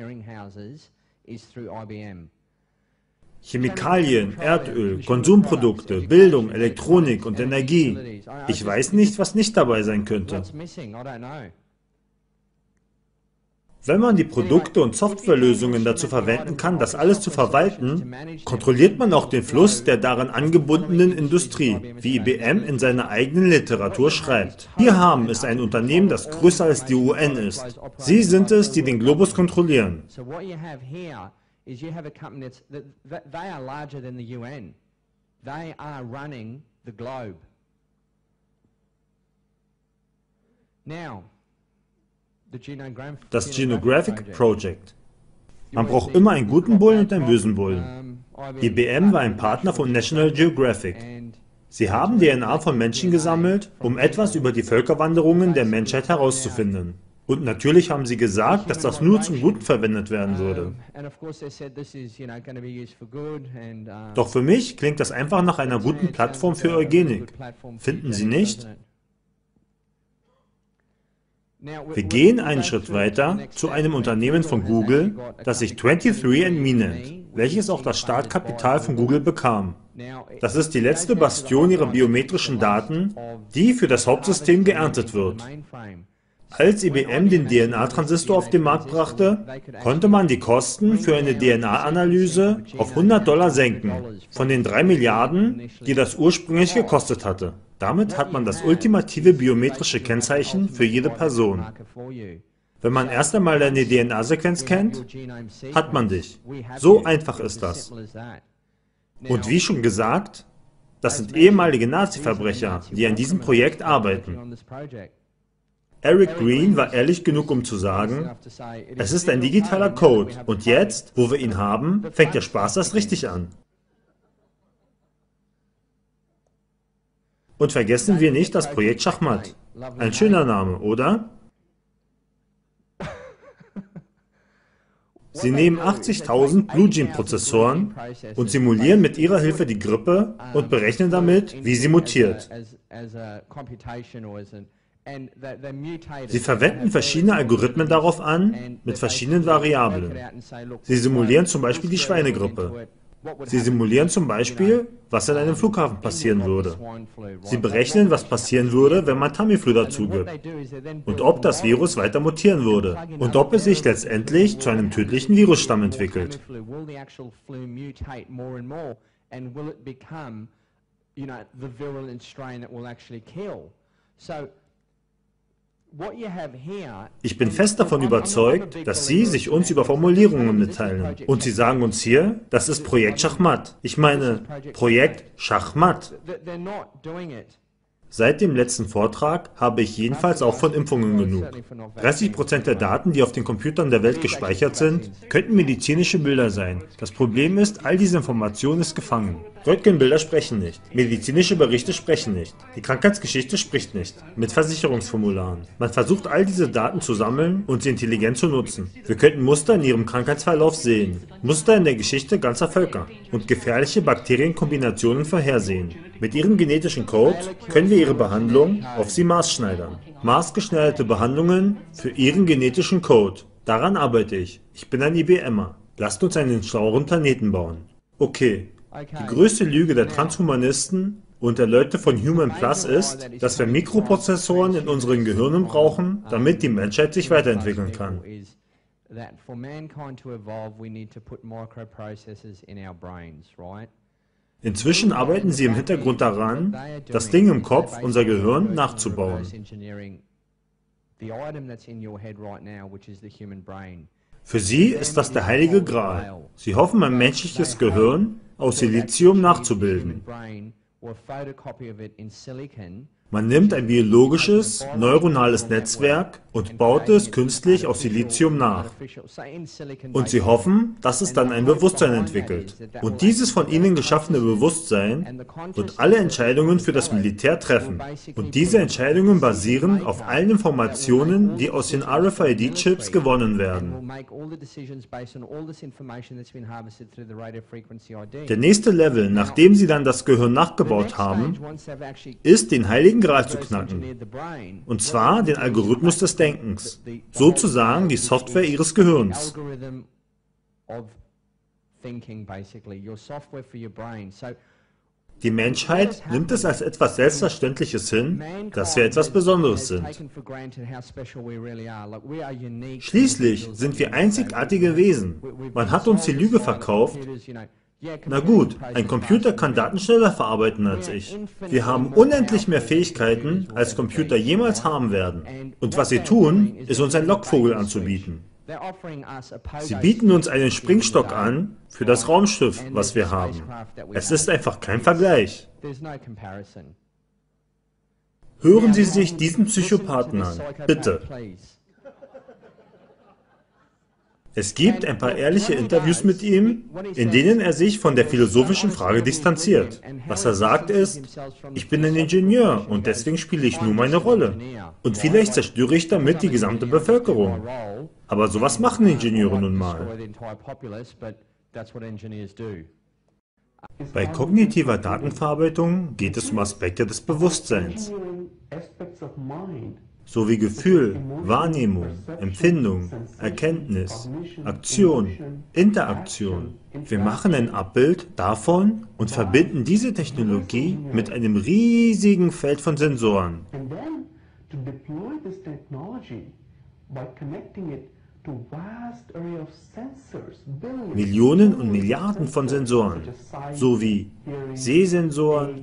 Chemikalien, Erdöl, Konsumprodukte, Bildung, Elektronik und Energie. Ich weiß nicht, was nicht dabei sein könnte. Wenn man die Produkte und Softwarelösungen dazu verwenden kann, das alles zu verwalten, kontrolliert man auch den Fluss der daran angebundenen Industrie, wie IBM in seiner eigenen Literatur schreibt. Wir haben es ein Unternehmen, das größer als die UN ist. Sie sind es, die den Globus kontrollieren. Is you have a company they are larger than the UN. They are running the globe. Now, das Genographic Project. Man braucht immer einen guten Bullen und einen bösen Bullen. IBM war ein Partner von National Geographic. Sie haben DNA von Menschen gesammelt, um etwas über die Völkerwanderungen der Menschheit herauszufinden. Und natürlich haben sie gesagt, dass das nur zum Guten verwendet werden würde. Doch für mich klingt das einfach nach einer guten Plattform für Eugenik. Finden Sie nicht? Wir gehen einen Schritt weiter zu einem Unternehmen von Google, das sich 23andMe nennt, welches auch das Startkapital von Google bekam. Das ist die letzte Bastion ihrer biometrischen Daten, die für das Hauptsystem geerntet wird. Als IBM den DNA-Transistor auf den Markt brachte, konnte man die Kosten für eine DNA-Analyse auf $100 senken, von den 3 Milliarden, die das ursprünglich gekostet hatte. Damit hat man das ultimative biometrische Kennzeichen für jede Person. Wenn man erst einmal deine DNA-Sequenz kennt, hat man dich. So einfach ist das. Und wie schon gesagt, das sind ehemalige Nazi-Verbrecher, die an diesem Projekt arbeiten. Eric Green war ehrlich genug, um zu sagen, es ist ein digitaler Code und jetzt, wo wir ihn haben, fängt der Spaß erst richtig an. Und vergessen wir nicht das Projekt Schachmatt. Ein schöner Name, oder? Sie nehmen 80.000 Blue-Gene-Prozessoren und simulieren mit ihrer Hilfe die Grippe und berechnen damit, wie sie mutiert. Sie verwenden verschiedene Algorithmen darauf an, mit verschiedenen Variablen. Sie simulieren zum Beispiel die Schweinegrippe. Sie simulieren zum Beispiel, was in einem Flughafen passieren würde. Sie berechnen, was passieren würde, wenn man Tamiflu dazugibt. Und ob das Virus weiter mutieren würde. Und ob es sich letztendlich zu einem tödlichen Virusstamm entwickelt. Ich bin fest davon überzeugt, dass Sie sich uns über Formulierungen mitteilen. Und Sie sagen uns hier, das ist Projekt Schachmatt. Ich meine, Projekt Schachmatt. Seit dem letzten Vortrag habe ich jedenfalls auch von Impfungen genug. 30% der Daten, die auf den Computern der Welt gespeichert sind, könnten medizinische Bilder sein. Das Problem ist, all diese Information ist gefangen. Röntgenbilder sprechen nicht. Medizinische Berichte sprechen nicht. Die Krankheitsgeschichte spricht nicht. Mit Versicherungsformularen. Man versucht all diese Daten zu sammeln und sie intelligent zu nutzen. Wir könnten Muster in ihrem Krankheitsverlauf sehen. Muster in der Geschichte ganzer Völker. Und gefährliche Bakterienkombinationen vorhersehen. Mit ihrem genetischen Code können wir ihre Behandlung auf sie maßschneidern. Maßgeschneiderte Behandlungen für ihren genetischen Code. Daran arbeite ich. Ich bin ein IBMer. Lasst uns einen schlaueren Planeten bauen. Okay. Die größte Lüge der Transhumanisten und der Leute von Human Plus ist, dass wir Mikroprozessoren in unseren Gehirnen brauchen, damit die Menschheit sich weiterentwickeln kann. Inzwischen arbeiten sie im Hintergrund daran, das Ding im Kopf, unser Gehirn, nachzubauen. Für sie ist das der heilige Gral. Sie hoffen, ein menschliches Gehirn aus Silizium nachzubilden. Man nimmt ein biologisches, neuronales Netzwerk und baut es künstlich aus Silizium nach. Und sie hoffen, dass es dann ein Bewusstsein entwickelt. Und dieses von ihnen geschaffene Bewusstsein wird alle Entscheidungen für das Militär treffen. Und diese Entscheidungen basieren auf allen Informationen, die aus den RFID-Chips gewonnen werden. Der nächste Level, nachdem sie dann das Gehirn nachgebaut haben, ist, den heiligen Gral zu knacken. Und zwar den Algorithmus des Denkens. Sozusagen die Software ihres Gehirns. Die Menschheit nimmt es als etwas Selbstverständliches hin, dass wir etwas Besonderes sind. Schließlich sind wir einzigartige Wesen. Man hat uns die Lüge verkauft. Na gut, ein Computer kann Daten schneller verarbeiten als ich. Wir haben unendlich mehr Fähigkeiten, als Computer jemals haben werden. Und was sie tun, ist uns ein Lockvogel anzubieten. Sie bieten uns einen Springstock an für das Raumschiff, was wir haben. Es ist einfach kein Vergleich. Hören Sie sich diesen Psychopathen an, bitte. Es gibt ein paar ehrliche Interviews mit ihm, in denen er sich von der philosophischen Frage distanziert. Was er sagt ist, ich bin ein Ingenieur und deswegen spiele ich nur meine Rolle. Und vielleicht zerstöre ich damit die gesamte Bevölkerung. Aber sowas machen Ingenieure nun mal. Bei kognitiver Datenverarbeitung geht es um Aspekte des Bewusstseins, sowie Gefühl, Wahrnehmung, Empfindung, Erkenntnis, Aktion, Interaktion. Wir machen ein Abbild davon und verbinden diese Technologie mit einem riesigen Feld von Sensoren. Millionen und Milliarden von Sensoren, sowie Sehsensoren,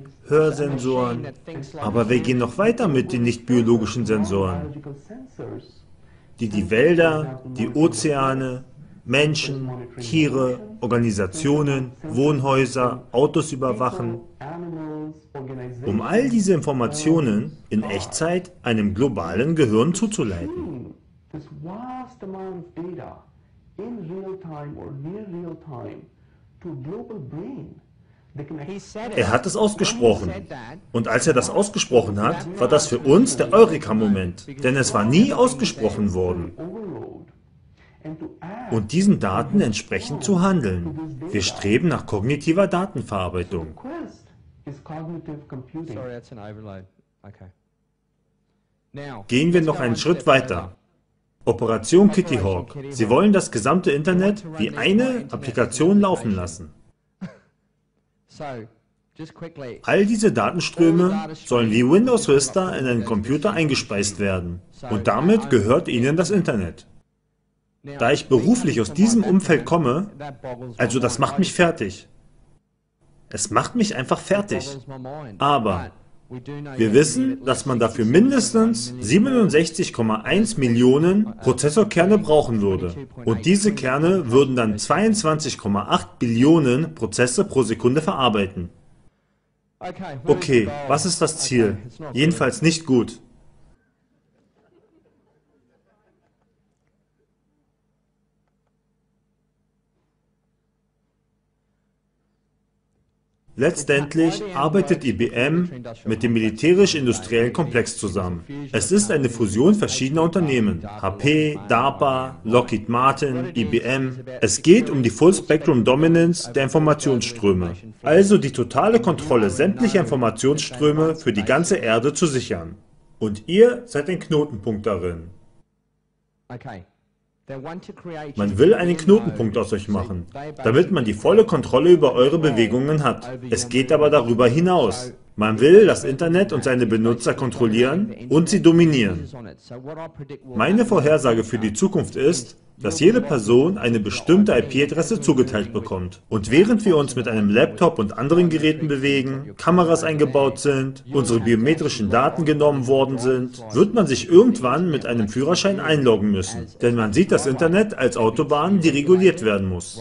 Hörsensoren, aber wir gehen noch weiter mit den nicht biologischen Sensoren. die die Wälder, die Ozeane, Menschen, Tiere, Organisationen, Wohnhäuser, Autos überwachen, um all diese Informationen in Echtzeit einem globalen Gehirn zuzuleiten. Er hat es ausgesprochen. Und als er das ausgesprochen hat, war das für uns der Eureka-Moment, denn es war nie ausgesprochen worden. Und diesen Daten entsprechend zu handeln. Wir streben nach kognitiver Datenverarbeitung. Sorry, that's an overload. Okay. Now, Gehen wir let's noch go einen one Schritt step weiter. Operation Kitty Hawk. Sie wollen das gesamte Internet wie eine Applikation laufen lassen. So, just quickly. All diese Datenströme sollen wie Windows Vista in einen Computer eingespeist werden. Und damit gehört ihnen das Internet. Da ich beruflich aus diesem Umfeld komme, also das macht mich fertig. Es macht mich einfach fertig. Aber wir wissen, dass man dafür mindestens 67,1 Millionen Prozessorkerne brauchen würde. Und diese Kerne würden dann 22,8 Billionen Prozesse pro Sekunde verarbeiten. Okay, was ist das Ziel? Jedenfalls nicht gut. Letztendlich arbeitet IBM mit dem militärisch-industriellen Komplex zusammen. Es ist eine Fusion verschiedener Unternehmen. HP, DARPA, Lockheed Martin, IBM. Es geht um die Full Spectrum Dominance der Informationsströme. Also die totale Kontrolle sämtlicher Informationsströme für die ganze Erde zu sichern. Und ihr seid ein Knotenpunkt darin. Man will einen Knotenpunkt aus euch machen, damit man die volle Kontrolle über eure Bewegungen hat. Es geht aber darüber hinaus. Man will das Internet und seine Benutzer kontrollieren und sie dominieren. Meine Vorhersage für die Zukunft ist, dass jede Person eine bestimmte IP-Adresse zugeteilt bekommt. Und während wir uns mit einem Laptop und anderen Geräten bewegen, Kameras eingebaut sind, unsere biometrischen Daten genommen worden sind, wird man sich irgendwann mit einem Führerschein einloggen müssen. Denn man sieht das Internet als Autobahn, die reguliert werden muss.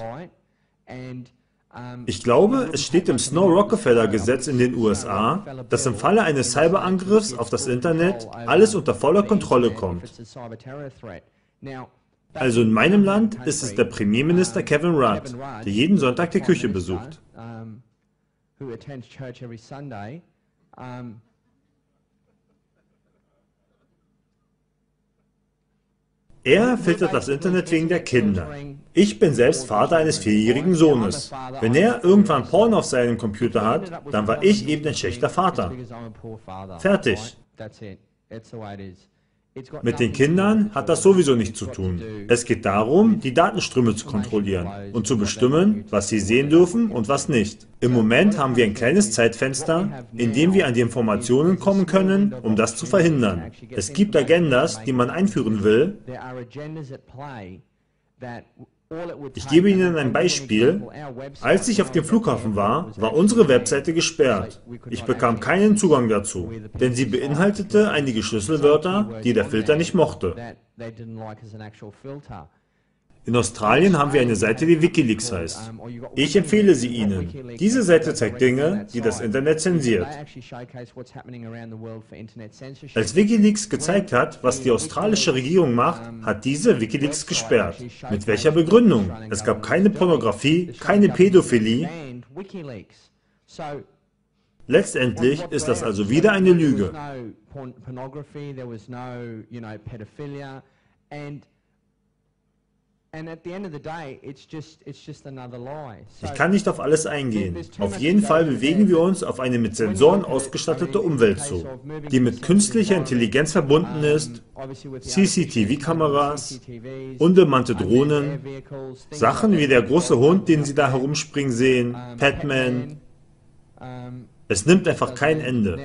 Ich glaube, es steht im Snow-Rockefeller-Gesetz in den USA, dass im Falle eines Cyberangriffs auf das Internet alles unter voller Kontrolle kommt. Also in meinem Land ist es der Premierminister Kevin Rudd, der jeden Sonntag die Küche besucht. Er filtert das Internet wegen der Kinder. Ich bin selbst Vater eines 4-jährigen Sohnes. Wenn er irgendwann Porn auf seinem Computer hat, dann war ich eben ein schlechter Vater. Fertig. Mit den Kindern hat das sowieso nichts zu tun. Es geht darum, die Datenströme zu kontrollieren und zu bestimmen, was sie sehen dürfen und was nicht. Im Moment haben wir ein kleines Zeitfenster, in dem wir an die Informationen kommen können, um das zu verhindern. Es gibt Agendas, die man einführen will. Ich gebe Ihnen ein Beispiel. Als ich auf dem Flughafen war, war unsere Webseite gesperrt. Ich bekam keinen Zugang dazu, denn sie beinhaltete einige Schlüsselwörter, die der Filter nicht mochte. In Australien haben wir eine Seite, die Wikileaks heißt. Ich empfehle sie Ihnen. Diese Seite zeigt Dinge, die das Internet zensiert. Als Wikileaks gezeigt hat, was die australische Regierung macht, hat diese Wikileaks gesperrt. Mit welcher Begründung? Es gab keine Pornografie, keine Pädophilie. Letztendlich ist das also wieder eine Lüge. Ich kann nicht auf alles eingehen. Auf jeden Fall bewegen wir uns auf eine mit Sensoren ausgestattete Umwelt zu, die mit künstlicher Intelligenz verbunden ist, CCTV-Kameras, unbemannte Drohnen, Sachen wie der große Hund, den Sie da herumspringen sehen, Batman. Es nimmt einfach kein Ende.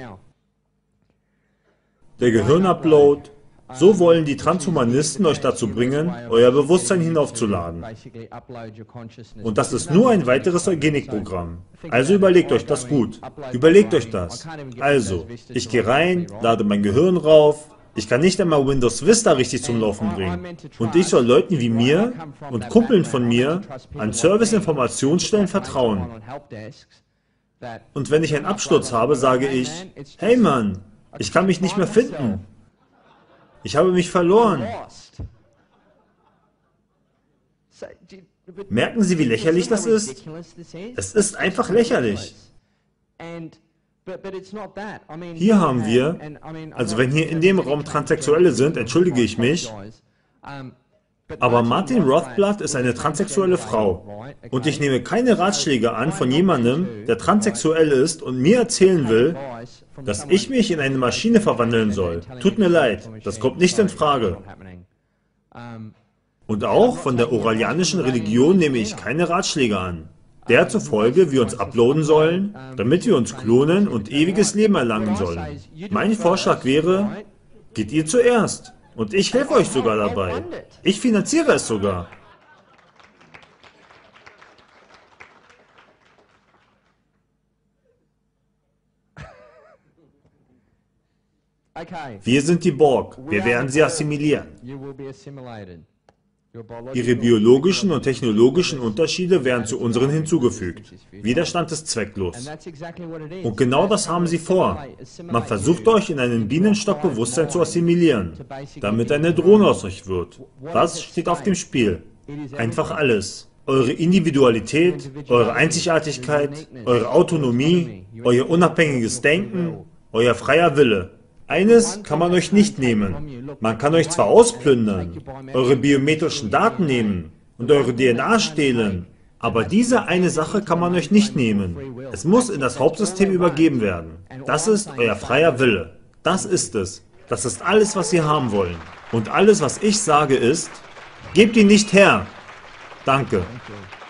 Der Gehirnupload. So wollen die Transhumanisten euch dazu bringen, euer Bewusstsein hinaufzuladen. Und das ist nur ein weiteres Eugenikprogramm. Also überlegt euch das gut. Überlegt euch das. Also, ich gehe rein, lade mein Gehirn rauf, Ich kann nicht einmal Windows Vista richtig zum Laufen bringen. Und ich soll Leuten wie mir und Kumpeln von mir an Service-Informationsstellen vertrauen. Und wenn ich einen Absturz habe, sage ich, hey Mann, ich kann mich nicht mehr finden. Ich habe mich verloren. Merken Sie, wie lächerlich das ist? Es ist einfach lächerlich. Hier haben wir, also wenn hier in dem Raum Transsexuelle sind, entschuldige ich mich, aber Martin Rothblatt ist eine transsexuelle Frau. Und ich nehme keine Ratschläge an von jemandem, der transsexuell ist und mir erzählen will, dass ich mich in eine Maschine verwandeln soll. Tut mir leid, das kommt nicht in Frage. Und auch von der oralianischen Religion nehme ich keine Ratschläge an, der zufolge wir uns uploaden sollen, damit wir uns klonen und ewiges Leben erlangen sollen. Mein Vorschlag wäre, geht ihr zuerst. Und ich helfe euch sogar dabei. Ich finanziere es sogar. Wir sind die Borg. Wir werden sie assimilieren. Ihre biologischen und technologischen Unterschiede werden zu unseren hinzugefügt. Widerstand ist zwecklos. Und genau das haben sie vor. Man versucht euch in einen Bienenstock-Bewusstsein zu assimilieren, damit eine Drohne aus euch wird. Was steht auf dem Spiel? Einfach alles. Eure Individualität, eure Einzigartigkeit, eure Autonomie, euer unabhängiges Denken, euer freier Wille. Eines kann man euch nicht nehmen. Man kann euch zwar ausplündern, eure biometrischen Daten nehmen und eure DNA stehlen, aber diese eine Sache kann man euch nicht nehmen. Es muss in das Hauptsystem übergeben werden. Das ist euer freier Wille. Das ist es. Das ist alles, was sie haben wollen. Und alles, was ich sage, ist, gebt ihn nicht her. Danke.